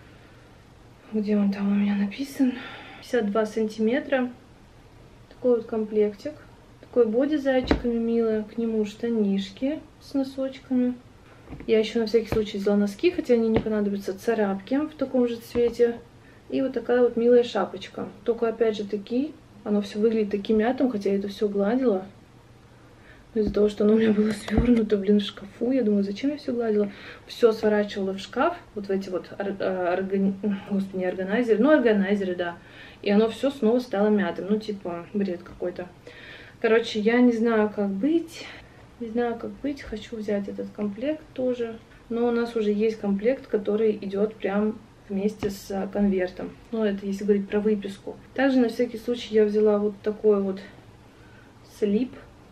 Где он там у меня написан? 52 сантиметра. Такой вот комплектик. Такой боди с зайчиками милый. К нему штанишки с носочками. Я еще на всякий случай взяла носки, хотя они не понадобятся. Царапки в таком же цвете. И вот такая вот милая шапочка. Только опять же таки, оно все выглядит таким мятым, хотя я это все гладила. Но из-за того, что оно у меня было свернуто, блин, в шкафу, я думаю, зачем я все гладила? Все сворачивала в шкаф, вот в эти вот, господи, не органайзеры, ну органайзеры, да. И оно все снова стало мятым, ну типа бред какой-то. Короче, я не знаю, как быть. Не знаю, как быть. Хочу взять этот комплект тоже. Но у нас уже есть комплект, который идет прям вместе с конвертом. Ну, это если говорить про выписку. Также на всякий случай я взяла вот такой вот слип.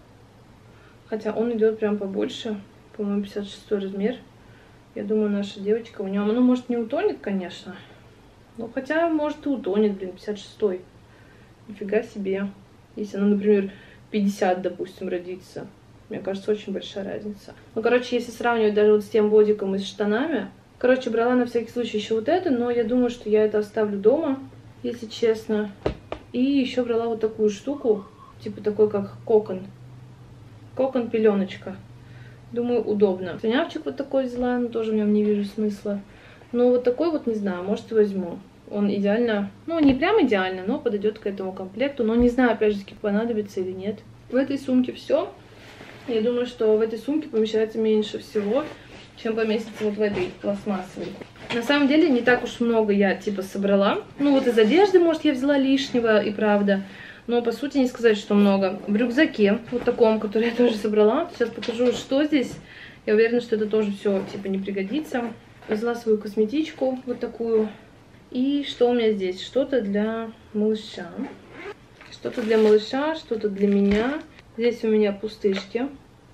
Хотя он идет прям побольше. По-моему, 56 размер. Я думаю, наша девочка у нее... Ну, может, не утонет, конечно. Ну, хотя, может, и утонет, блин, 56-й. Нифига себе. Если она, например, 50, допустим, родится. Мне кажется, очень большая разница. Ну, короче, если сравнивать даже вот с тем бодиком и с штанами... Короче, брала на всякий случай еще вот это, но я думаю, что я это оставлю дома, если честно. И еще брала вот такую штуку, типа такой, как кокон. Кокон-пеленочка. Думаю, удобно. Слюнявчик вот такой взяла, но тоже в нем не вижу смысла. Но вот такой вот, не знаю, может и возьму. Он идеально, ну не прям идеально, но подойдет к этому комплекту. Но не знаю, опять же, понадобится или нет. В этой сумке все. Я думаю, что в этой сумке помещается меньше всего, чем поместится вот в этой пластмассовой. На самом деле не так уж много я типа собрала. Ну вот из одежды, может, я взяла лишнего, и правда. Но по сути не сказать, что много. В рюкзаке, вот таком, который я тоже собрала. Сейчас покажу, что здесь. Я уверена, что это тоже все типа не пригодится. Взяла свою косметичку, вот такую. И что у меня здесь? Что-то для малыша. Что-то для малыша, что-то для меня. Здесь у меня пустышки.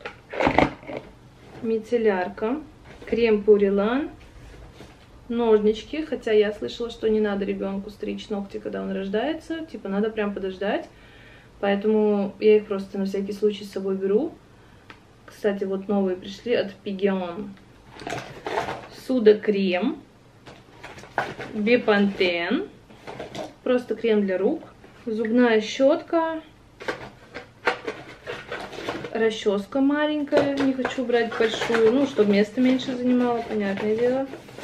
Мицеллярка, крем Пурилан, ножнички, хотя я слышала, что не надо ребенку стричь ногти, когда он рождается, типа надо прям подождать, поэтому я их просто на всякий случай с собой беру. Кстати, вот новые пришли от Piggion. Судокрем. Бепантен. Просто крем для рук. Зубная щетка. Расческа маленькая. Не хочу брать большую, ну, чтобы место меньше занимало, понятное дело.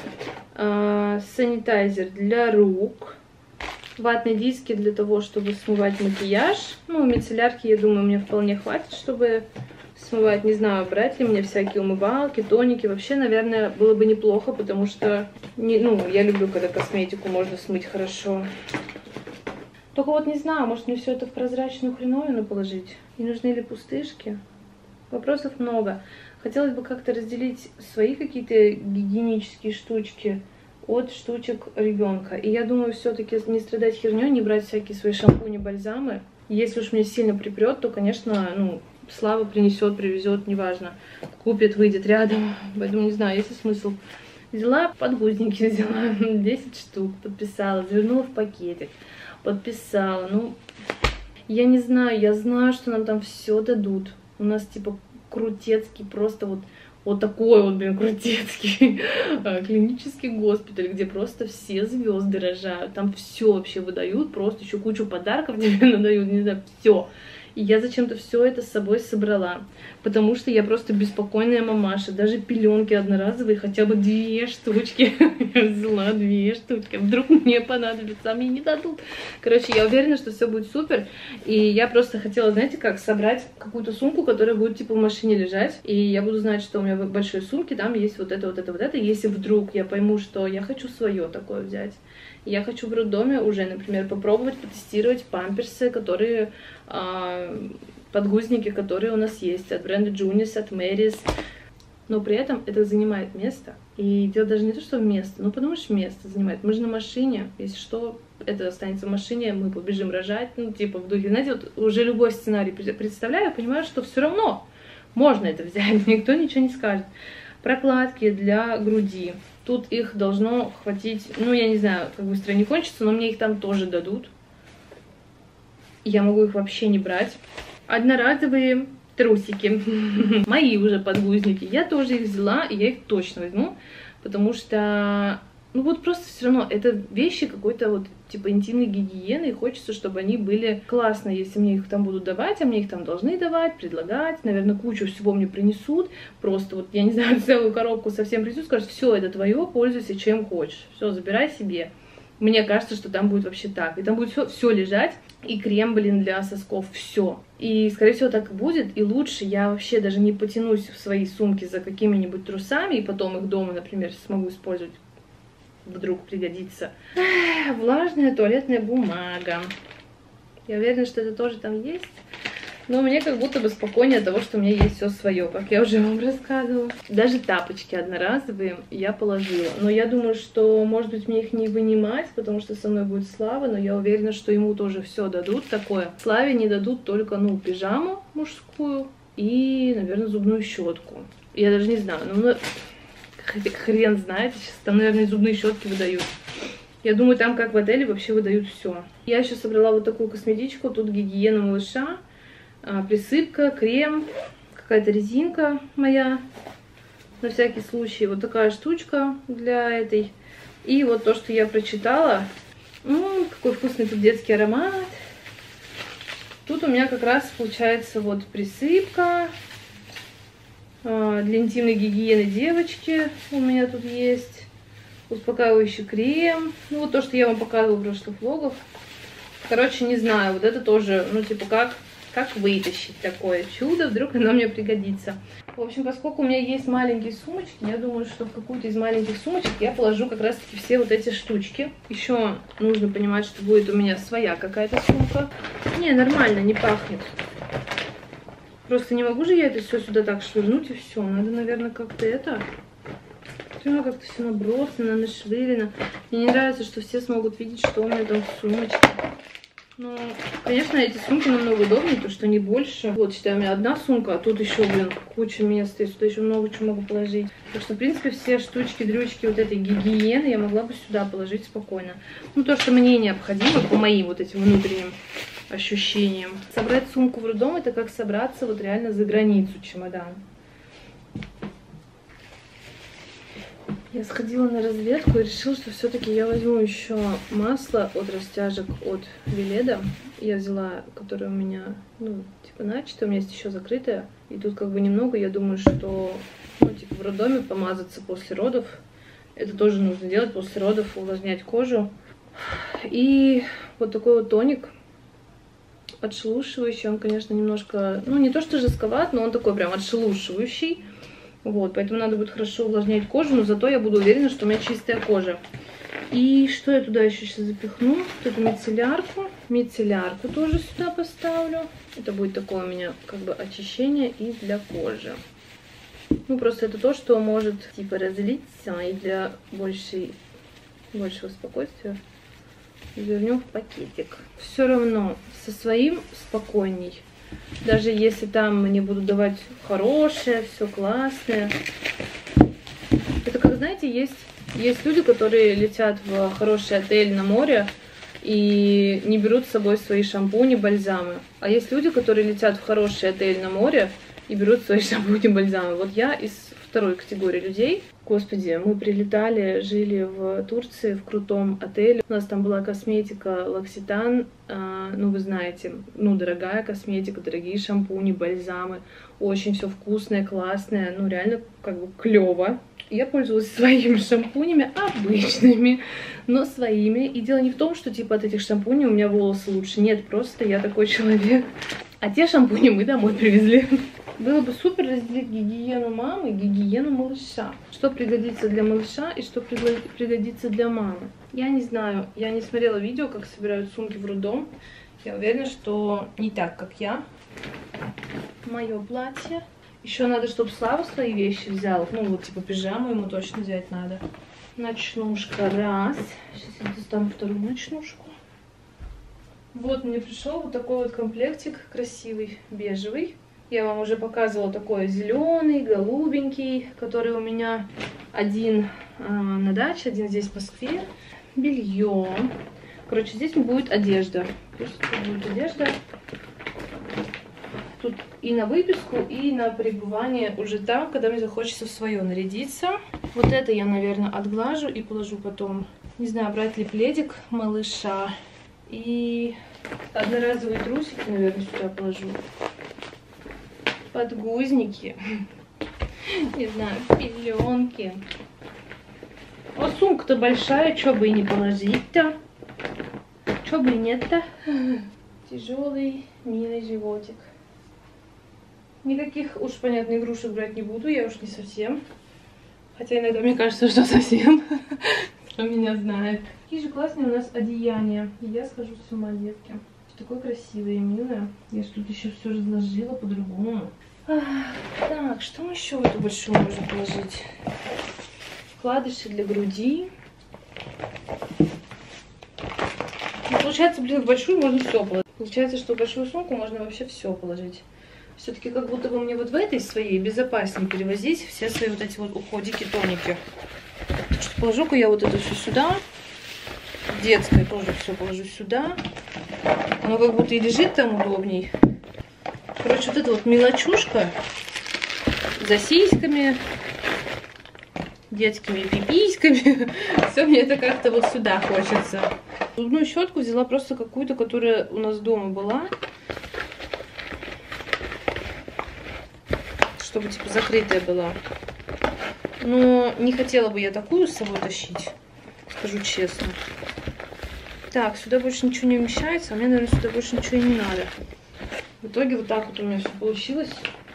Санитайзер для рук. Ватные диски для того, чтобы смывать макияж. Ну, мицеллярки, я думаю, мне вполне хватит, чтобы смывать. Не знаю, брать ли мне всякие умывалки, тоники. Вообще, наверное, было бы неплохо, потому что, я люблю, когда косметику можно смыть хорошо. Только вот не знаю, может мне все это в прозрачную хреновину положить? Не нужны ли пустышки? Вопросов много. Хотелось бы как-то разделить свои какие-то гигиенические штучки от штучек ребенка. И я думаю, все-таки не страдать херней, не брать всякие свои шампуни, бальзамы. Если уж мне сильно припрет, то, конечно, Слава принесет, привезет, неважно. Купит, выйдет рядом. Поэтому не знаю, есть ли смысл. Взяла подгузники, взяла 10 штук, подписала, завернула в пакетик, подписала. Я не знаю, я знаю, что нам там все дадут. У нас типа крутецкий, просто вот такой вот, крутецкий клинический госпиталь, где просто все звезды рожают. Там все вообще выдают, просто еще кучу подарков тебе надают, не знаю, все. И я зачем-то все это с собой собрала, потому что я просто беспокойная мамаша. Даже пеленки одноразовые, хотя бы 2 штучки. Я взяла 2 штучки. Вдруг мне понадобится, а мне не дадут. Короче, я уверена, что все будет супер. И я просто хотела, знаете как, собрать какую-то сумку, которая будет типа в машине лежать. И я буду знать, что у меня в большой сумке там есть вот это. Если вдруг я пойму, что я хочу свое такое взять. Я хочу в роддоме уже, например, попробовать потестировать памперсы, которые подгузники, которые у нас есть от бренда Junis, от Mary's. Но при этом это занимает место. И дело даже не то, что место, потому что место занимает. Мы же на машине, если что, это останется в машине, мы побежим рожать, типа в духе. Знаете, вот уже любой сценарий представляю, понимаю, что все равно можно это взять, никто ничего не скажет. Прокладки для груди. Тут их должно хватить, я не знаю, как быстро они кончатся, но мне их там тоже дадут. Я могу их вообще не брать. Одноразовые трусики. Мои уже подгузники. Я тоже их взяла, и я их точно возьму, потому что, просто все равно это вещи какой-то типа интимной гигиены, и хочется, чтобы они были классные, если мне их там будут давать, а мне их там должны давать, предлагать, наверное, кучу всего мне принесут, просто я не знаю, целую коробку совсем принесут, скажут, все, это твое, пользуйся чем хочешь, все, забирай себе. Мне кажется, что там будет вообще так, и там будет все лежать, и крем, для сосков, все. И, скорее всего, так и будет, и лучше я вообще даже не потянусь в свои сумки за какими-нибудь трусами, и потом их дома, например, смогу использовать, вдруг пригодится. Влажная туалетная бумага. Я уверена, что это тоже там есть. Но мне как будто бы спокойнее от того, что у меня есть все свое, как я уже вам рассказывала. Даже тапочки одноразовые я положила. Но я думаю, что, может быть, мне их не вынимать, потому что со мной будет Слава, но я уверена, что ему тоже все дадут такое. Славе не дадут только, пижаму мужскую и, наверное, зубную щетку. Я даже не знаю, хрен знает, сейчас там, наверное, зубные щетки выдают. Я думаю, там, как в отеле, вообще выдают все. Я еще собрала вот такую косметичку, тут гигиена малыша. Присыпка, крем, какая-то резинка моя, на всякий случай. Вот такая штучка для этой. И вот то, что я прочитала. Какой вкусный тут детский аромат. Тут у меня как раз получается присыпка для интимной гигиены девочки. У меня тут есть успокаивающий крем. То, что я вам показывала в прошлых влогах. Короче, не знаю, вот это тоже, как вытащить такое чудо, вдруг оно мне пригодится. В общем, поскольку у меня есть маленькие сумочки, я думаю, что в какую-то из маленьких сумочек я положу как раз-таки все вот эти штучки. Еще нужно понимать, что будет у меня своя какая-то сумка. Не, нормально, не пахнет. Просто не могу же я это все сюда так швырнуть и все. Надо, наверное, как-то это... Все как-то все набросано, нашвырено. Мне не нравится, что все смогут видеть, что у меня там в сумочке. Конечно, эти сумки намного удобнее, потому что они больше. Вот, считаю, у меня одна сумка, а тут еще, куча места, и сюда еще много чего могу положить. Так что, в принципе, все штучки-дрючки вот этой гигиены я могла бы сюда положить спокойно. То, что мне необходимо по моим вот этим внутренним ощущениям. Собрать сумку в роддом — это как собраться реально за границу чемодан. Я сходила на разведку и решила, что все-таки я возьму еще масло от растяжек от Веледа. Я взяла, которое у меня, ну, типа начатое, у меня есть еще закрытое. И тут как бы немного, я думаю, что, ну, типа в роддоме помазаться после родов. Это тоже нужно делать после родов, увлажнять кожу. И вот такой вот тоник отшелушивающий. Он, конечно, немножко, ну, не то что жестковат, но он такой прям отшелушивающий. Вот, поэтому надо будет хорошо увлажнять кожу, но зато я буду уверена, что у меня чистая кожа. И что я туда еще сейчас запихну? Вот эту мицеллярку. Мицеллярку тоже сюда поставлю. Это будет такое у меня как бы очищение и для кожи. Ну, просто это то, что может типа разлиться и для большего спокойствия. Вернем в пакетик. Все равно со своим спокойней. Даже если там мне будут давать хорошее, все классное. Это как, знаете, есть люди, которые летят в хороший отель на море и не берут с собой свои шампуни, бальзамы. А есть люди, которые летят в хороший отель на море и берут свои шампуни, бальзамы. Вот я из второй категории людей. Господи, мы прилетали, жили в Турции, в крутом отеле. У нас там была косметика L'Occitane, ну вы знаете, ну дорогая косметика, дорогие шампуни, бальзамы. Очень все вкусное, классное, ну реально как бы клево. Я пользовалась своими шампунями, обычными, но своими. И дело не в том, что типа от этих шампуней у меня волосы лучше. Нет, просто я такой человек. А те шампуни мы домой привезли. Было бы супер разделить гигиену мамы и гигиену малыша. Что пригодится для малыша и что пригодится для мамы. Я не знаю, я не смотрела видео, как собирают сумки в роддом. Я уверена, что не так, как я. Мое платье. Еще надо, чтобы Слава свои вещи взял. Ну, вот типа пижаму ему точно взять надо. Ночнушка раз. Сейчас я достану вторую ночнушку. Вот мне пришел вот такой вот комплектик красивый, бежевый. Я вам уже показывала такой зеленый, голубенький, который у меня один на даче, один здесь в Москве. Белье. Короче, здесь будет одежда. Тут будет одежда. Тут и на выписку, и на пребывание уже там, когда мне захочется в свое нарядиться. Вот это я, наверное, отглажу и положу потом. Не знаю, брать ли пледик малыша. И одноразовые трусики, наверное, сюда положу. Подгузники. Не знаю, пеленки. А сумка-то большая, что бы и не положить-то. Что бы и нет-то. Тяжелый, милый животик. Никаких уж, понятно, игрушек брать не буду, я уж не совсем. Хотя иногда мне кажется, что совсем. Кто меня знает. Какие же классные у нас одеяния. И я схожу с ума, детки. Такое красивое и милое. Я же тут еще все разложила по-другому. Так, что мы еще в эту большую можем положить? Вкладыши для груди. Ну, получается, блин, в большую можно все положить. Получается, что в большую сумку можно вообще все положить. Все-таки как будто бы мне вот в этой своей безопаснее перевозить все свои вот эти вот уходики, тоники. Так что положу-ка я вот это все сюда. Детское тоже все положу сюда. Оно как будто и лежит там удобней. Короче, вот эта вот мелочушка за сиськами, детскими пиписьками. Все, мне это как-то вот сюда хочется. Зубную щетку взяла просто какую-то, которая у нас дома была. Чтобы типа закрытая была. Но не хотела бы я такую с собой тащить. Скажу честно. Так, сюда больше ничего не вмещается, а мне, наверное, сюда больше ничего и не надо. В итоге вот так вот у меня все получилось.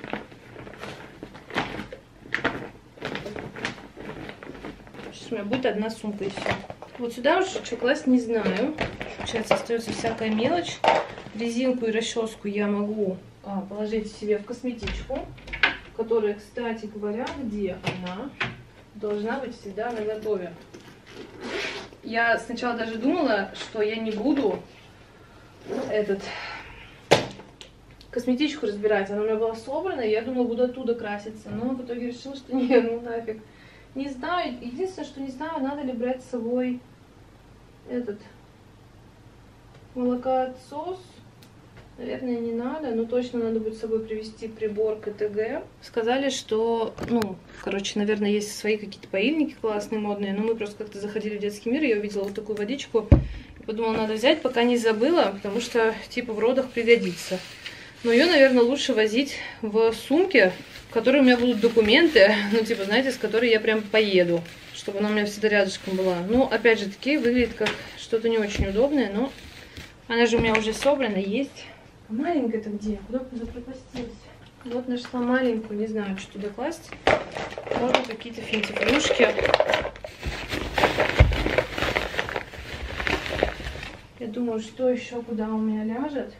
Сейчас у меня будет одна сумка и все. Вот сюда уже что класть не знаю. Получается, остается всякая мелочь. Резинку и расческу я могу положить себе в косметичку, которая, кстати говоря, где она? Должна быть всегда наготове. Я сначала даже думала, что я не буду косметичку разбирать. Она у меня была собрана, и я думала, буду оттуда краситься. Но в итоге решила, что нет, ну нафиг. Не знаю, единственное, что не знаю, надо ли брать с собой молокоотсос. Наверное, не надо, но точно надо будет с собой привезти прибор КТГ. Сказали, что, ну, короче, наверное, есть свои какие-то поильники классные, модные, но мы просто как-то заходили в детский мир, и я увидела вот такую водичку, и подумала, надо взять, пока не забыла, потому что, типа, в родах пригодится. Но ее, наверное, лучше возить в сумке, в которой у меня будут документы, ну, типа, знаете, с которой я прям поеду, чтобы она у меня всегда рядышком была. Ну, опять же таки, выглядит как что-то не очень удобное, но она же у меня уже собрана, есть. Маленькая-то где? Куда запропастилась? Вот нашла маленькую, не знаю, что туда класть. Может, какие-то финтифлюшки. Я думаю, что еще куда у меня ляжет.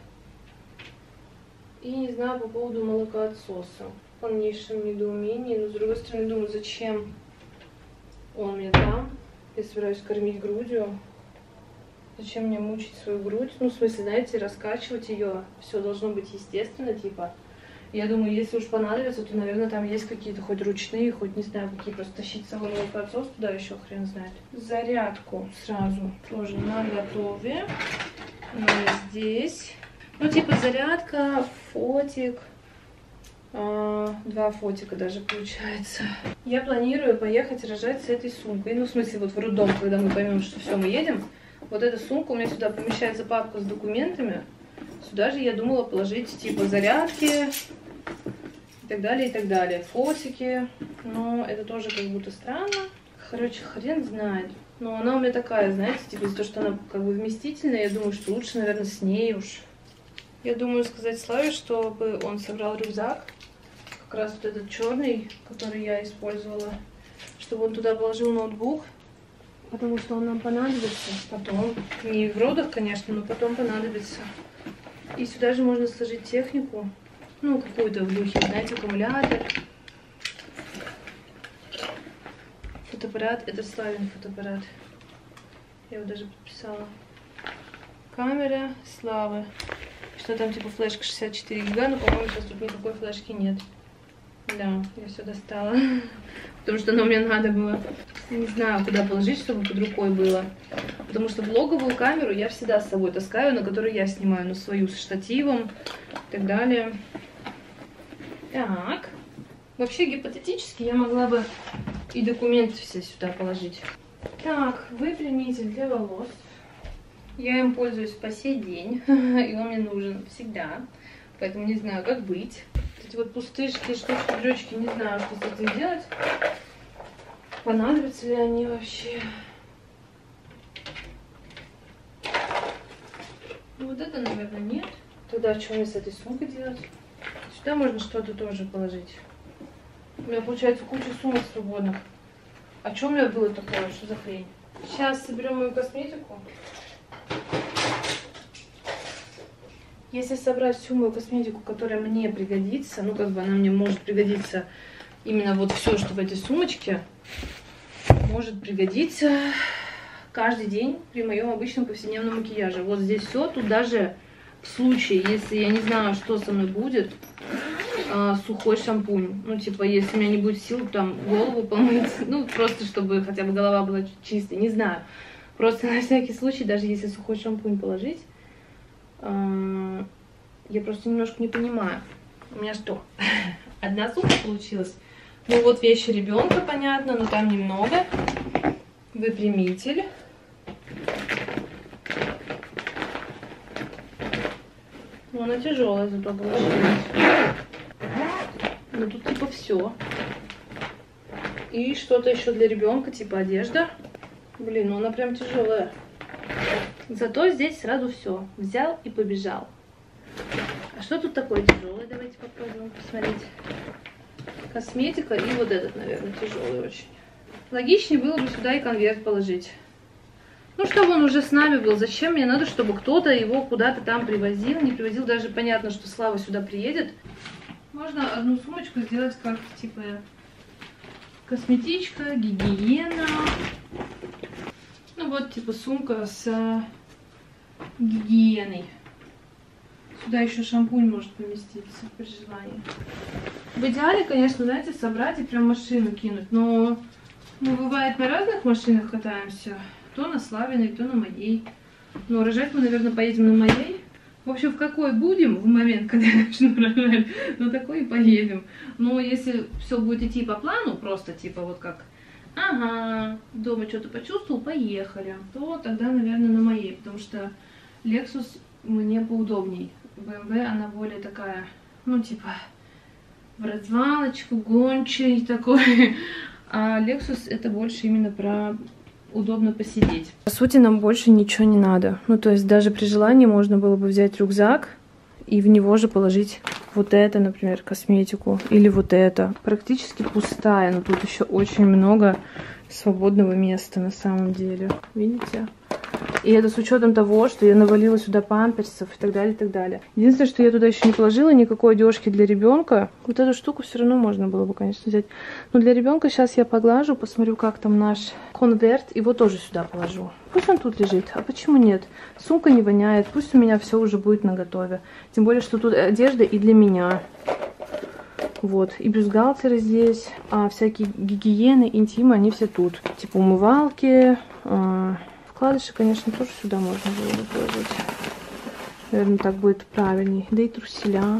И не знаю по поводу молокоотсоса. В полнейшем недоумении. Но с другой стороны, думаю, зачем он мне там? Я собираюсь кормить грудью. Зачем мне мучить свою грудь? Ну, в смысле, знаете, раскачивать ее. Все должно быть естественно, типа. Я думаю, если уж понадобится, то, наверное, там есть какие-то хоть ручные, хоть, не знаю, какие, просто тащить с собой молокоотсос туда еще хрен знает. Зарядку сразу тоже на готове. Здесь. Ну, типа, зарядка, фотик. 2 фотика даже получается. Я планирую поехать рожать с этой сумкой. Ну, в смысле, вот в роддом, когда мы поймем, что все, мы едем. Вот эта сумка, у меня сюда помещается папка с документами. Сюда же я думала положить типа зарядки и так далее, и так далее. Фотики. Но это тоже как будто странно. Короче, хрен знает. Но она у меня такая, знаете, типа из-за того, что она как бы вместительная, я думаю, что лучше, наверное, с ней уж. Я думаю сказать Славе, чтобы он собрал рюкзак. Как раз вот этот черный, который я использовала. Чтобы он туда положил ноутбук. Потому что он нам понадобится потом. Не в родах, конечно, но потом понадобится. И сюда же можно сложить технику. Ну, какую-то в духе, знаете, аккумулятор. Фотоаппарат. Это Славин фотоаппарат. Я его даже подписала. Камера Славы. Что там, типа, флешка 64 гига, но, по-моему, сейчас тут никакой флешки нет. Да, я все достала. Потому что оно мне надо было. Не знаю, куда положить, чтобы под рукой было. Потому что влоговую камеру я всегда с собой таскаю, на которой я снимаю, на свою с штативом и так далее. Так. Вообще, гипотетически, я могла бы и документы все сюда положить. Так, выпрямитель для волос. Я им пользуюсь по сей день, и он мне нужен всегда. Поэтому не знаю, как быть. Эти вот пустышки, штучки, дрючки, не знаю, что с этим делать. Понадобятся ли они вообще? Ну, вот это, наверное, нет. Тогда что мне с этой сумкой делать? Сюда можно что-то тоже положить. У меня получается куча сумок свободных. А что у меня было такое? Что за хрень? Сейчас соберем мою косметику. Если собрать всю мою косметику, которая мне пригодится, ну, как бы она мне может пригодиться, именно вот все, что в этой сумочке, может пригодиться каждый день при моем обычном повседневном макияже. Вот здесь все, тут даже в случае, если я не знаю, что со мной будет, сухой шампунь. Ну, типа, если у меня не будет сил там голову помыть, ну, просто чтобы хотя бы голова была чистой, не знаю. Просто на всякий случай, даже если сухой шампунь положить, я просто немножко не понимаю. У меня что? Одна сумка получилась? Ну вот вещи ребенка, понятно, но там немного. Выпрямитель. Ну она тяжелая, зато получилась. Ну тут типа все. И что-то еще для ребенка, типа одежда. Блин, ну она прям тяжелая. Зато здесь сразу все. Взял и побежал. А что тут такое тяжелое? Давайте попробуем посмотреть. Косметика и вот этот, наверное, тяжелый очень. Логичнее было бы сюда и конверт положить. Ну, чтобы он уже с нами был. Зачем мне надо, чтобы кто-то его куда-то там привозил? Не привозил, даже понятно, что Слава сюда приедет. Можно одну сумочку сделать как, типа, косметичка, гигиена. Ну, вот, типа, сумка с гигиеной. Сюда еще шампунь может поместиться при желании. В идеале, конечно, знаете, собрать и прям машину кинуть. Но мы, бывает, на разных машинах катаемся. То на Славиной, то на моей. Но рожать мы, наверное, поедем на моей. В общем, в какой будем в момент, когда я начну рожать, ну такой и поедем. Но если все будет идти по плану, просто типа вот как, ага, дома что-то почувствовал, поехали, то тогда, наверное, на моей, потому что Lexus мне поудобней. BMW, она более такая, ну типа, в развалочку, гончий такой. А Lexus это больше именно про удобно посидеть. По сути, нам больше ничего не надо. Ну, то есть даже при желании можно было бы взять рюкзак и в него же положить вот это, например, косметику. Или вот это. Практически пустая, но тут еще очень много свободного места на самом деле. Видите? И это с учетом того, что я навалила сюда памперсов и так далее, и так далее. Единственное, что я туда еще не положила никакой одежки для ребенка. Вот эту штуку все равно можно было бы, конечно, взять. Но для ребенка сейчас я поглажу, посмотрю, как там наш конверт. Его тоже сюда положу. Пусть он тут лежит. А почему нет? Сумка не воняет. Пусть у меня все уже будет наготове. Тем более, что тут одежда и для меня. Вот. И бюстгальтеры здесь. А всякие гигиены, интимы, они все тут. Типа умывалки. Вкладыши, конечно, тоже сюда можно было бы положить. Наверное, так будет правильней. Да и труселя.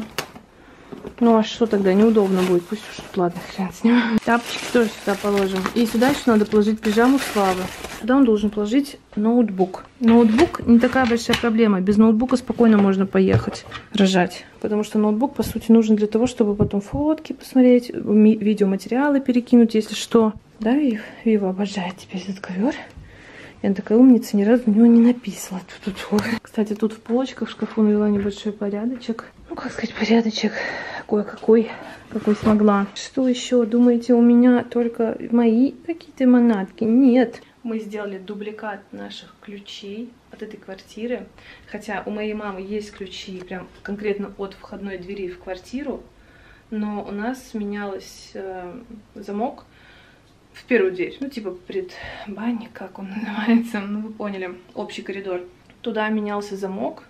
Ну, а что тогда? Неудобно будет. Пусть уж тут, ладно, хрен с ним. Тапочки тоже сюда положим. И сюда еще надо положить пижаму Славы. Сюда он должен положить ноутбук. Ноутбук не такая большая проблема. Без ноутбука спокойно можно поехать рожать. Потому что ноутбук, по сути, нужен для того, чтобы потом фотки посмотреть, видеоматериалы перекинуть, если что. Да, Вив? Вива обожает теперь этот ковер. Я такая умница, ни разу на него не написала. Кстати, тут в полочках в шкафу навела небольшой порядочек. Ну, как сказать, порядочек кое-какой, какой смогла. Что еще? Думаете, у меня только мои какие-то манатки? Нет. Мы сделали дубликат наших ключей от этой квартиры. Хотя у моей мамы есть ключи прям конкретно от входной двери в квартиру. Но у нас менялся замок в первую дверь, ну типа предбанник, как он называется, ну вы поняли, общий коридор. Туда менялся замок,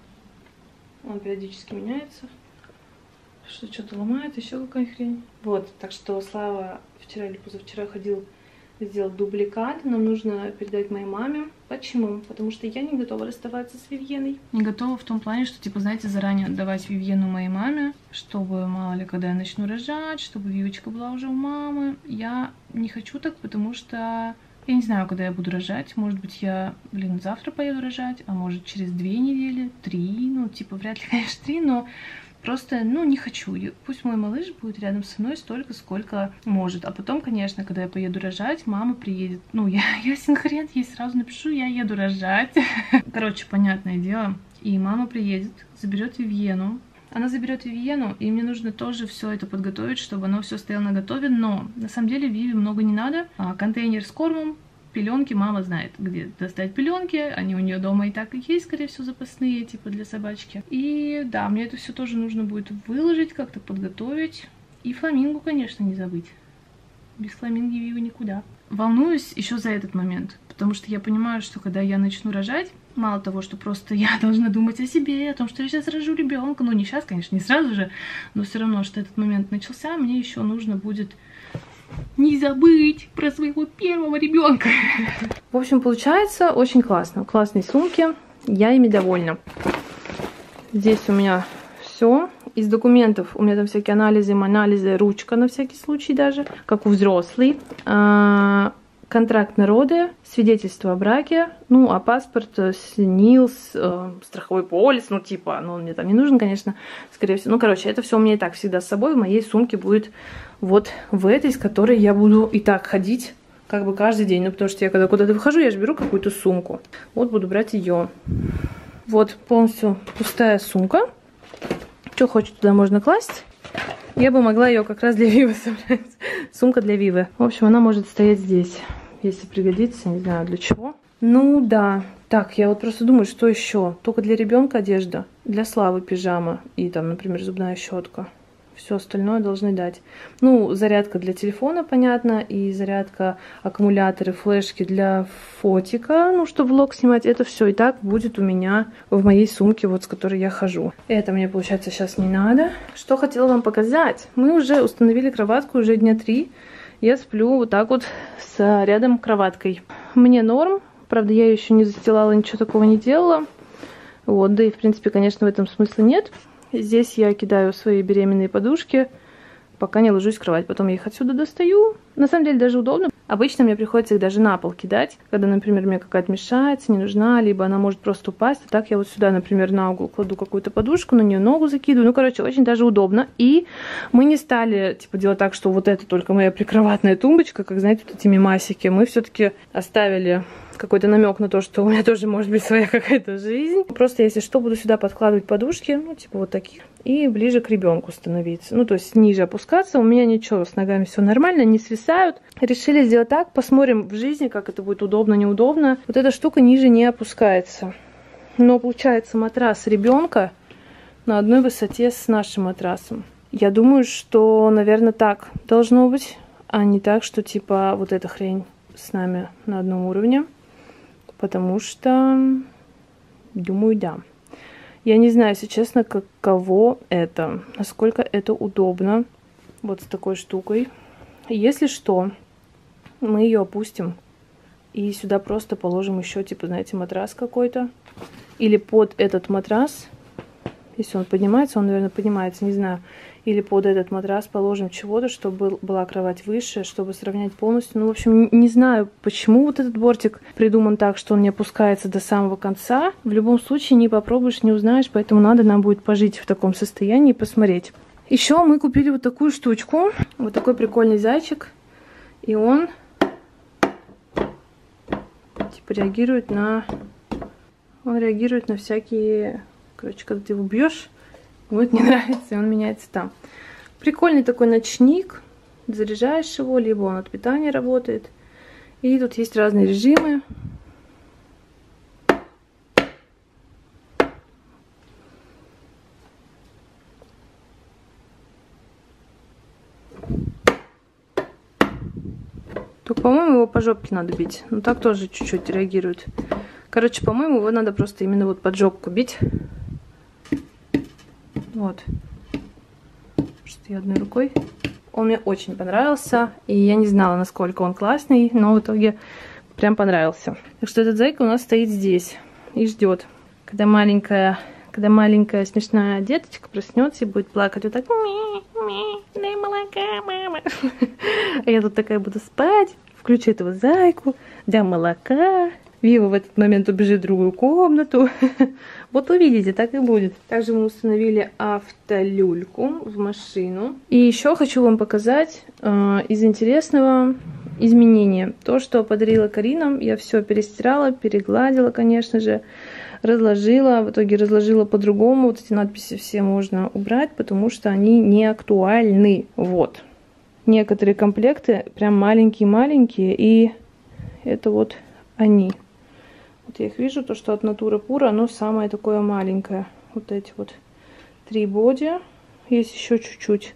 он периодически меняется, что-то ломает, еще какая хрень. Вот, так что Слава вчера или позавчера ходил сделать дубликат, нам нужно передать моей маме. Почему? Потому что я не готова расставаться с Вивьеной. Не готова в том плане, что, типа, знаете, заранее отдавать Вивьену моей маме, чтобы, мало ли, когда я начну рожать, чтобы Вивочка была уже у мамы. Я не хочу так, потому что я не знаю, когда я буду рожать. Может быть, я, завтра поеду рожать, а может, через 2 недели, 3, ну, типа, вряд ли, конечно, 3, но просто, ну, не хочу. Пусть мой малыш будет рядом со мной столько, сколько может. А потом, конечно, когда я поеду рожать, мама приедет. Ну, ясен хрен, ей сразу напишу, я еду рожать. Короче, понятное дело. И мама приедет, заберет Вивьену. Она заберет Вивьену, и мне нужно тоже все это подготовить, чтобы оно все стояло наготове. Но, на самом деле, Виве много не надо. Контейнер с кормом, пеленки, мама знает, где достать пеленки. Они у нее дома и так и есть, скорее всего, запасные, типа для собачки. И да, мне это все тоже нужно будет выложить, как-то подготовить. И фламингу, конечно, не забыть. Без фламинги Вивы никуда. Волнуюсь еще за этот момент, потому что я понимаю, что когда я начну рожать, мало того, что просто я должна думать о себе, о том, что я сейчас рожу ребенка. Ну, не сейчас, конечно, не сразу же, но все равно, что этот момент начался, мне еще нужно будет не забыть про своего первого ребенка. В общем, получается очень классно. Классные сумки. Я ими довольна. Здесь у меня все. Из документов у меня там всякие анализы, ручка на всякий случай даже, как у взрослый. Контракт на роды, свидетельство о браке, ну, а паспорт, СНИЛС, страховой полис, ну, типа, ну, он мне там не нужен, конечно, скорее всего. Ну, короче, это все у меня и так всегда с собой, в моей сумке будет вот в этой, с которой я буду и так ходить, как бы каждый день. Ну, потому что я когда куда-то выхожу, я же беру какую-то сумку. Вот буду брать ее. Вот полностью пустая сумка. Что хочешь, туда можно класть. Я бы могла ее как раз для Вивы собрать. Сумка для Вивы. В общем, она может стоять здесь, если пригодится, не знаю для чего. Ну да. Так, я вот просто думаю, что еще? Только для ребенка одежда, для Славы пижама и там, например, зубная щетка. Все остальное должны дать. Ну, зарядка для телефона, понятно, и зарядка, аккумуляторы, флешки для фотика, ну, чтобы влог снимать. Это все и так будет у меня в моей сумке, вот с которой я хожу. Это мне, получается, сейчас не надо. Что хотела вам показать. Мы уже установили кроватку, уже дня 3. Я сплю вот так вот с рядом кроваткой. Мне норм. Правда, я еще не застилала, ничего такого не делала. Вот, да и в принципе, конечно, в этом смысла нет. Здесь я кидаю свои беременные подушки, пока не ложусь в кровать. Потом я их отсюда достаю. На самом деле даже удобно. Обычно мне приходится их даже на пол кидать, когда, например, мне какая-то мешается, не нужна, либо она может просто упасть. А так я вот сюда, например, на угол кладу какую-то подушку, на нее ногу закидываю. Ну, короче, очень даже удобно. И мы не стали, типа, делать так, что вот это только моя прикроватная тумбочка, как, знаете, вот эти мемасики. Мы все-таки оставили какой-то намек на то, что у меня тоже может быть своя какая-то жизнь. Просто, если что, буду сюда подкладывать подушки, ну, типа вот таких, и ближе к ребенку становиться. Ну, то есть ниже опускаться. У меня ничего, с ногами все нормально, не свисают. Решили сделать так, посмотрим в жизни, как это будет удобно, неудобно. Вот эта штука ниже не опускается. Но получается матрас ребенка на одной высоте с нашим матрасом. Я думаю, что, наверное, так должно быть, а не так, что типа вот эта хрень с нами на одном уровне. Потому что, думаю, да. Я не знаю, если честно, каково это, насколько это удобно вот с такой штукой. Если что, мы ее опустим и сюда просто положим еще, типа, знаете, матрас какой-то. Или под этот матрас, если он поднимается, он, наверное, поднимается, не знаю. Или под этот матрас положим чего-то, чтобы была кровать выше, чтобы сравнять полностью. Ну, в общем, не знаю, почему вот этот бортик придуман так, что он не опускается до самого конца. В любом случае, не попробуешь, не узнаешь, поэтому надо нам будет пожить в таком состоянии и посмотреть. Еще мы купили вот такую штучку, вот такой прикольный зайчик, и он типа реагирует на всякие, короче, когда ты его бьешь, вот не нравится, и он меняется там. Прикольный такой ночник. Заряжаешь его, либо он от питания работает. И тут есть разные режимы. Только, по-моему, его по жопке надо бить. Ну, так тоже чуть-чуть реагирует. Короче, по-моему, его надо просто именно вот под жопку бить. Вот. Что я одной рукой. Он мне очень понравился. И я не знала, насколько он классный, но в итоге прям понравился. Так что этот зайка у нас стоит здесь и ждет, когда маленькая смешная деточка проснется и будет плакать вот так: дай молока, мама. А я тут такая буду спать, включу этого зайку, дам молока. Вива в этот момент убежит в другую комнату. Вот увидите, так и будет. Также мы установили автолюльку в машину. И еще хочу вам показать из интересного изменения. То, что подарила Карина, я все перестирала, перегладила, конечно же, разложила. В итоге разложила по-другому. Вот эти надписи все можно убрать, потому что они не актуальны. Вот. Некоторые комплекты прям маленькие-маленькие, и это вот они. Вот я их вижу, то, что от Natura Pura оно самое такое маленькое. Вот эти вот 3 боди. Есть еще чуть-чуть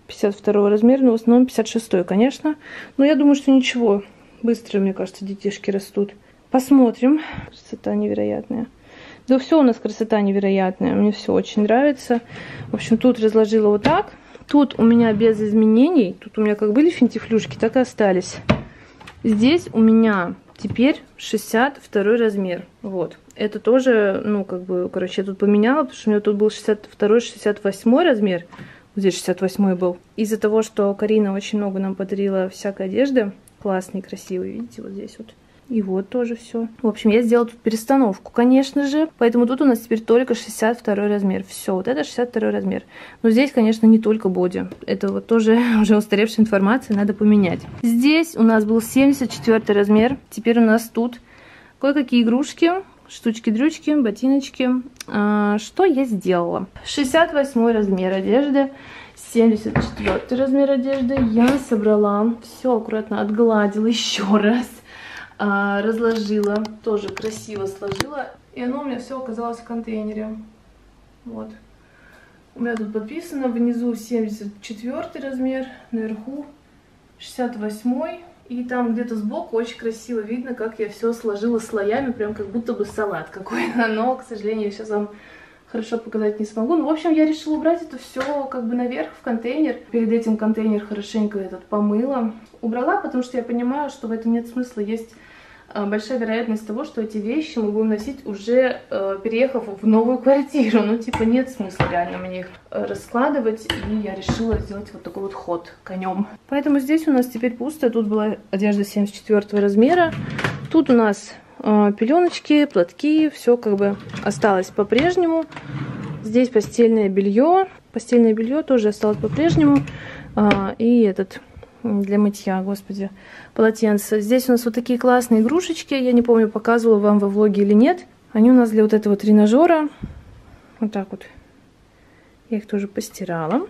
52 размер, но в основном 56, конечно. Но я думаю, что ничего. Быстро, мне кажется, детишки растут. Посмотрим. Красота невероятная. Да все у нас красота невероятная. Мне все очень нравится. В общем, тут разложила вот так. Тут у меня без изменений. Тут у меня как были финтифлюшки, так и остались. Здесь у меня теперь 62 размер. Вот. Это тоже, ну, как бы, короче, я тут поменяла, потому что у меня тут был 62-68 размер. Вот здесь 68 был. Из-за того, что Карина очень много нам подарила всякой одежды. Классной, красивой, видите, вот здесь вот. И вот тоже все. В общем, я сделала тут перестановку, конечно же. Поэтому тут у нас теперь только 62 размер. Все, вот это 62 размер. Но здесь, конечно, не только боди. Это вот тоже уже устаревшая информация, надо поменять. Здесь у нас был 74 размер. Теперь у нас тут кое-какие игрушки, штучки-дрючки, ботиночки. Что я сделала? 68 размер одежды. 74 размер одежды. Я собрала. Все аккуратно отгладила еще раз. Разложила, тоже красиво сложила, и оно у меня все оказалось в контейнере. Вот. У меня тут подписано внизу 74 размер, наверху 68, и там где-то сбоку очень красиво видно, как я все сложила слоями, прям как будто бы салат какой-то, но, к сожалению, я сейчас вам хорошо показать не смогу. Ну, в общем, я решила убрать это все как бы наверх в контейнер. Перед этим контейнер хорошенько этот помыла. Убрала, потому что я понимаю, что в этом нет смысла есть большая вероятность того, что эти вещи мы будем носить уже переехав в новую квартиру. Ну, типа, нет смысла реально мне их раскладывать, и я решила сделать вот такой вот ход конем. Поэтому здесь у нас теперь пусто. Тут была одежда 74 размера. Тут у нас пеленочки, платки, все как бы осталось по-прежнему. Здесь постельное белье. Постельное белье тоже осталось по-прежнему. И этот... для мытья, господи, полотенце. Здесь у нас вот такие классные игрушечки. Я не помню, показывала вам во влоге или нет. Они у нас для вот этого тренажера. Вот так вот. Я их тоже постирала.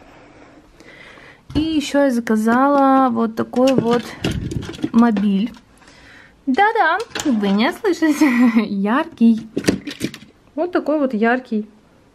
И еще я заказала вот такой вот мобиль. Да-да, вы не ослышались. Яркий. Вот такой вот яркий.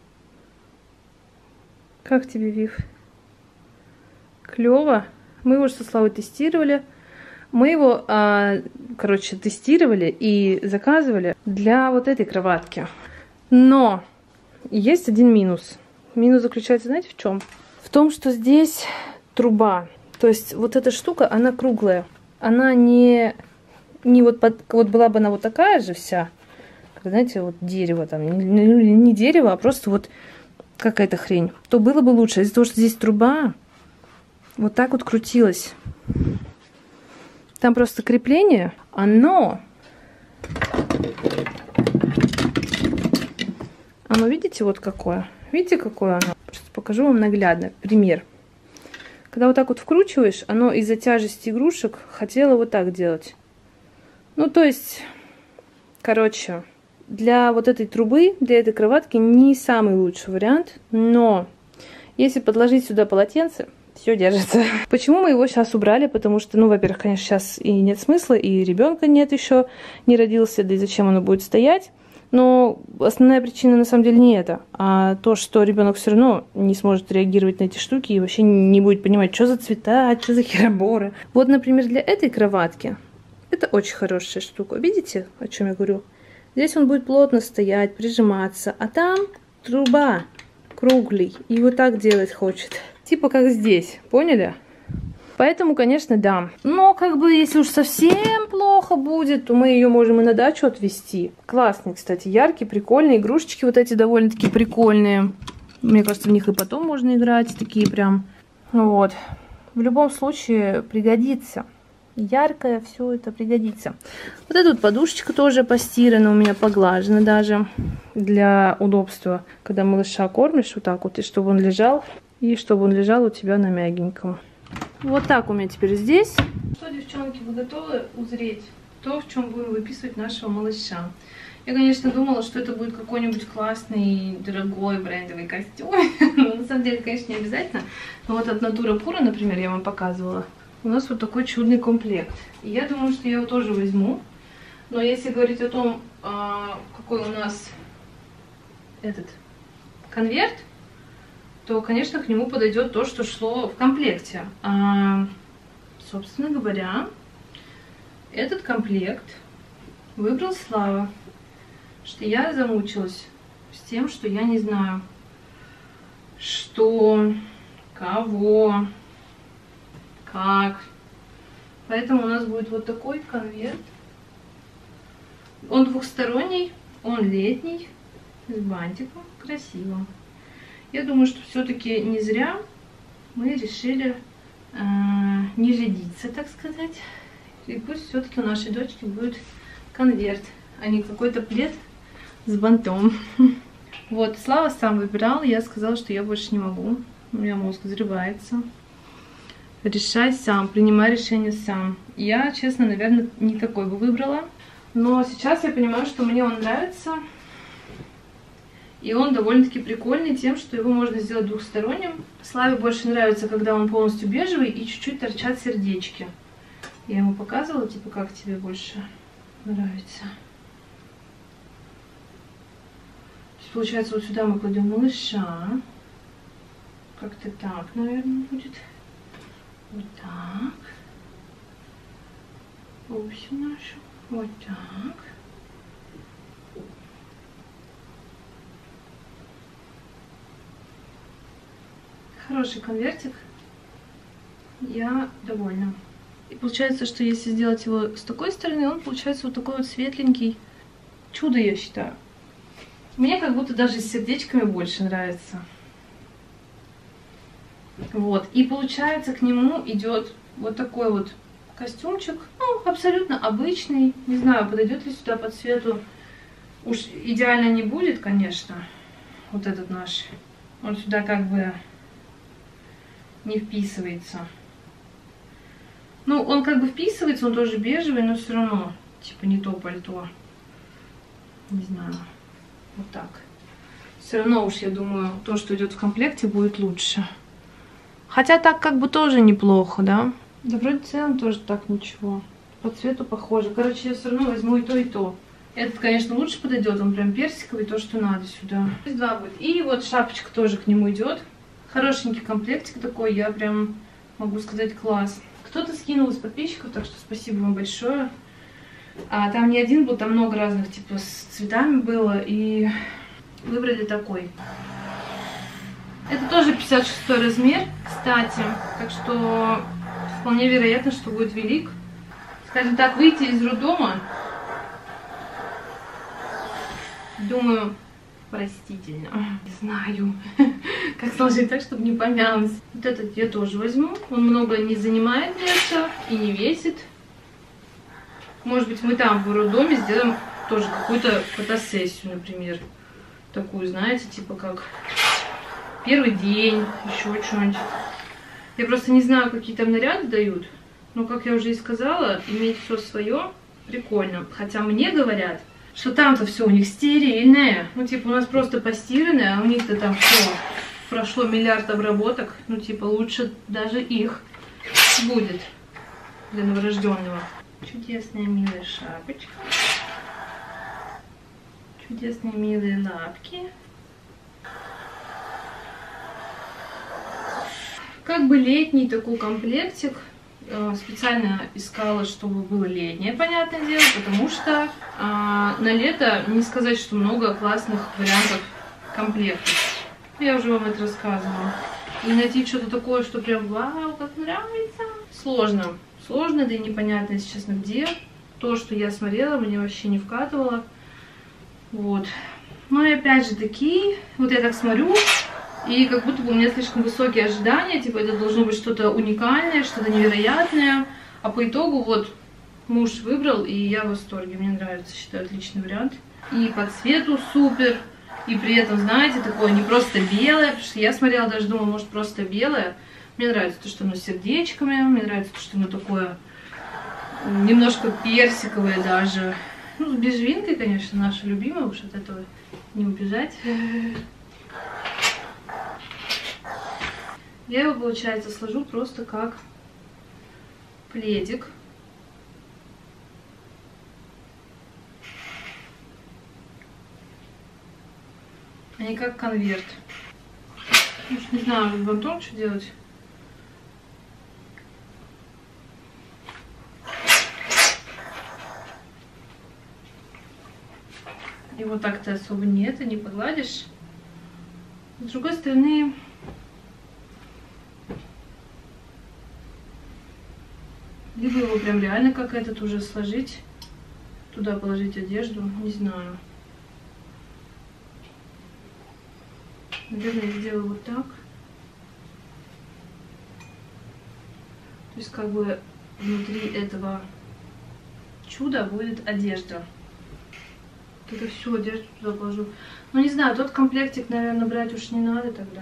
Как тебе, Вив? Клево. Мы его со Славой тестировали. Мы его, короче, тестировали и заказывали для вот этой кроватки. Но есть один минус. Минус заключается, знаете, в чем? В том, что здесь труба. То есть вот эта штука, она круглая. Она не вот, вот была бы она вот такая же вся. Знаете, вот дерево там. Не дерево, а просто вот какая-то хрень. То было бы лучше. Из-за того, что здесь труба... вот так вот крутилось. Там просто крепление. Оно, видите, вот какое? Видите, какое оно? Просто покажу вам наглядно. Пример. Когда вот так вот вкручиваешь, оно из-за тяжести игрушек хотело вот так делать. Ну, то есть, короче, для вот этой трубы, для этой кроватки не самый лучший вариант. Но если подложить сюда полотенце, все держится. Почему мы его сейчас убрали? Потому что, ну, во-первых, конечно, сейчас и нет смысла, и ребенка нет еще, не родился, да и зачем оно будет стоять. Но основная причина на самом деле не это, а то, что ребенок все равно не сможет реагировать на эти штуки и вообще не будет понимать, что за цвета, что за хероборы. Вот, например, для этой кроватки это очень хорошая штука. Видите, о чем я говорю? Здесь он будет плотно стоять, прижиматься, а там труба круглый, и вот так делать хочет. Типа как здесь, поняли? Поэтому, конечно, да. Но, как бы, если уж совсем плохо будет, то мы ее можем и на дачу отвезти. Классные, кстати, яркие, прикольные. Игрушечки вот эти довольно-таки прикольные. Мне кажется, в них и потом можно играть. Такие прям. Вот. В любом случае пригодится. Яркое все это пригодится. Вот эта вот подушечка тоже постирана, у меня поглажена даже. Для удобства, когда малыша кормишь вот так вот, и чтобы он лежал. И чтобы он лежал у тебя на мягеньком. Вот так у меня теперь здесь. Что, девчонки, вы готовы узреть то, в чем будем выписывать нашего малыша? Я, конечно, думала, что это будет какой-нибудь классный, дорогой брендовый костюм. Но на самом деле, конечно, не обязательно. Но вот от Natura Pura, например, я вам показывала. У нас вот такой чудный комплект. И я думаю, что я его тоже возьму. Но если говорить о том, какой у нас этот конверт, то, конечно, к нему подойдет то, что шло в комплекте. Собственно говоря, этот комплект выбрал Слава. Что я замучилась с тем, что я не знаю, что, кого, как. Поэтому у нас будет вот такой конверт. Он двухсторонний, он летний, с бантиком, красиво. Я думаю, что все-таки не зря мы решили не рядиться, так сказать. И пусть все-таки у нашей дочки будет конверт, а не какой-то плед с бантом. Вот, Слава сам выбирал, я сказала, что я больше не могу. У меня мозг взрывается. Решай сам, принимай решение сам. Я, честно, наверное, не такой бы выбрала. Но сейчас я понимаю, что мне он нравится. И он довольно-таки прикольный тем, что его можно сделать двухсторонним. Славе больше нравится, когда он полностью бежевый и чуть-чуть торчат сердечки. Я ему показывала, типа, как тебе больше нравится. То есть, получается, вот сюда мы кладем малыша. Как-то так, наверное, будет. Вот так. Осень нашу. Вот так. Хороший конвертик. Я довольна. И получается, что если сделать его с такой стороны, он получается вот такой вот светленький. Чудо, я считаю. Мне как будто даже с сердечками больше нравится. Вот. И получается, к нему идет вот такой вот костюмчик. Ну, абсолютно обычный. Не знаю, подойдет ли сюда по цвету. Уж идеально не будет, конечно. Вот этот наш. Он сюда как бы не вписывается. Ну, он как бы вписывается, он тоже бежевый, но все равно, типа, не то пальто. Не знаю. Вот так. Все равно уж, я думаю, то, что идет в комплекте, будет лучше. Хотя так как бы тоже неплохо, да? Да вроде в целом тоже так ничего. По цвету похоже. Короче, я все равно возьму и то, и то. Этот, конечно, лучше подойдет, он прям персиковый, то, что надо сюда. Здесь два будет. И вот шапочка тоже к нему идет. Хорошенький комплектик такой, я прям могу сказать, класс. Кто-то скинул из подписчиков, так что спасибо вам большое. А там не один был, там много разных, типа, с цветами было, и выбрали такой. Это тоже 56 размер, кстати, так что вполне вероятно, что будет велик. Скажем так, выйти из роддома, думаю, простительно. Не знаю, как сложить так, чтобы не помялось. Вот этот я тоже возьму. Он много не занимает места и не весит. Может быть, мы там в роддоме сделаем тоже какую-то фотосессию, например. Такую, знаете, типа как первый день, еще что-нибудь. Я просто не знаю, какие там наряды дают. Но, как я уже и сказала, иметь все свое прикольно. Хотя мне говорят, что там-то все у них стерильное. Ну, типа, у нас просто постиранное, а у них-то там все прошло миллиард обработок. Ну, типа, лучше даже их будет для новорожденного. Чудесная милая шапочка. Чудесные милые лапки. Как бы летний такой комплектик. Специально искала, чтобы было летнее, понятное дело, потому что на лето не сказать, что много классных вариантов комплектов. Я уже вам это рассказывала. И найти что-то такое, что прям вау, как нравится, сложно. Сложно, да и непонятно, если честно, где. То, что я смотрела, мне вообще не вкатывало. Вот. Ну и опять же таки, вот я так смотрю, и как будто бы у меня слишком высокие ожидания, типа это должно быть что-то уникальное, что-то невероятное. А по итогу вот муж выбрал, и я в восторге, мне нравится, считаю, отличный вариант. И по цвету супер, и при этом, знаете, такое не просто белое, потому что я смотрела, даже думала, может просто белое. Мне нравится то, что оно с сердечками, мне нравится то, что оно такое немножко персиковое даже. Ну, с бежевинкой, конечно, наша любимая, уж от этого не убежать. Я его, получается, сложу просто как пледик. А не как конверт. Уж не знаю, бантон что делать. Его так-то особо нет, не погладишь. С другой стороны, либо его прям реально как этот уже сложить, туда положить одежду, не знаю. Наверное, я сделаю вот так. То есть как бы внутри этого чуда будет одежда. Вот это всю одежду туда положу. Ну не знаю, тот комплектик, наверное, брать уж не надо тогда.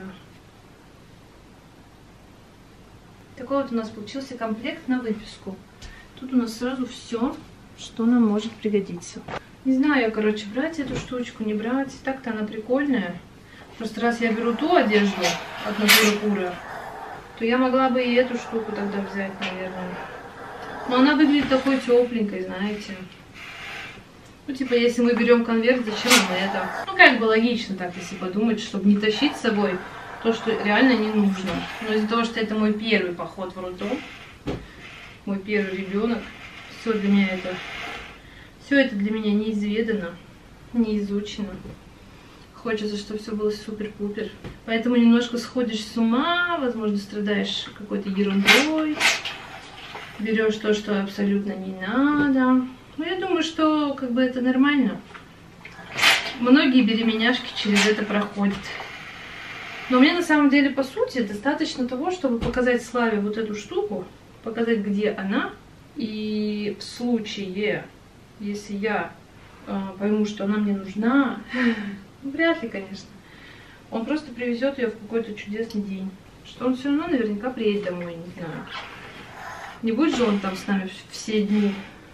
Такой вот у нас получился комплект на выписку. Тут у нас сразу все, что нам может пригодиться. Не знаю я, короче, брать эту штучку, не брать. Так-то она прикольная. Просто раз я беру ту одежду от Natura Pura, то я могла бы и эту штуку тогда взять, наверное. Но она выглядит такой тепленькой, знаете. Ну, типа, если мы берем конверт, зачем нам это? Ну, как бы логично так, если подумать, чтобы не тащить с собой то, что реально не нужно. Но из-за того, что это мой первый поход в роддом, мой первый ребенок, все для меня это, все это для меня неизведано, не изучено. Хочется, чтобы все было супер-пупер. Поэтому немножко сходишь с ума, возможно, страдаешь какой-то ерундой. берешь то, что абсолютно не надо. Ну, я думаю, что как бы это нормально. Многие беременяшки через это проходят. Но мне на самом деле, по сути, достаточно того, чтобы показать Славе вот эту штуку, показать, где она. И в случае, если я пойму, что она мне нужна, ну, вряд ли, конечно, он просто привезет ее в какой-то чудесный день. Что он все равно наверняка приедет домой, не знаю. Не будет же он там с нами все дни.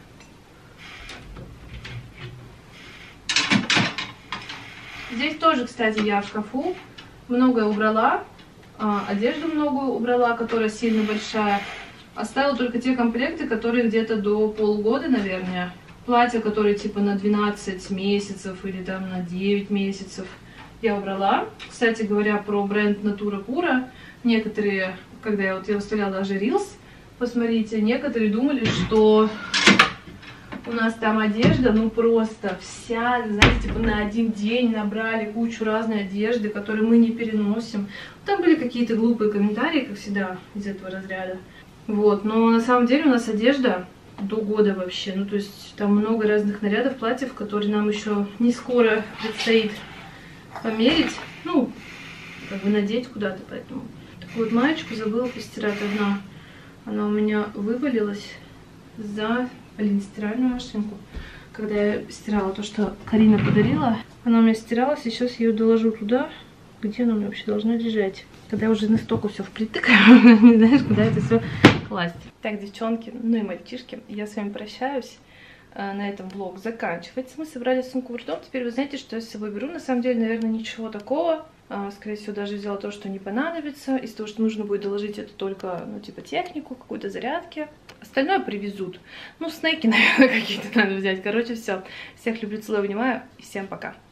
Здесь тоже, кстати, я в шкафу многое убрала. Одежду многое убрала, которая сильно большая. Оставила только те комплекты, которые где-то до полугода, наверное. Платья, которые типа на 12 месяцев или там на 9 месяцев, я убрала. Кстати говоря, про бренд Natura Pura. Некоторые, когда я выставляла даже Reels, посмотрите, некоторые думали, что у нас там одежда, ну просто вся, знаете, типа на один день набрали кучу разной одежды, которую мы не переносим. Там были какие-то глупые комментарии, как всегда, из этого разряда. Вот, но на самом деле у нас одежда до года вообще. Ну, то есть там много разных нарядов, платьев, которые нам еще не скоро предстоит померить. Ну, как бы надеть куда-то, поэтому. Такую вот маечку забыла постирать одна. Она у меня вывалилась за стиральную машинку. Когда я стирала то, что Карина подарила, она у меня стиралась, и сейчас я ее доложу туда, где она у меня вообще должна лежать. Когда я уже настолько все впритык, не знаешь, куда это все класть. Так, девчонки, ну и мальчишки, я с вами прощаюсь. На этом влог заканчивается. Мы собрали сумку в роддом. Теперь вы знаете, что я с собой беру. На самом деле, наверное, ничего такого. Скорее всего, даже взяла то, что не понадобится. Из того, что нужно будет доложить, это только, ну, типа, технику, какую-то зарядки. Остальное привезут. Ну, снеки, наверное, какие-то надо взять. Короче, все. Всех люблю, целую, обнимаю. И всем пока.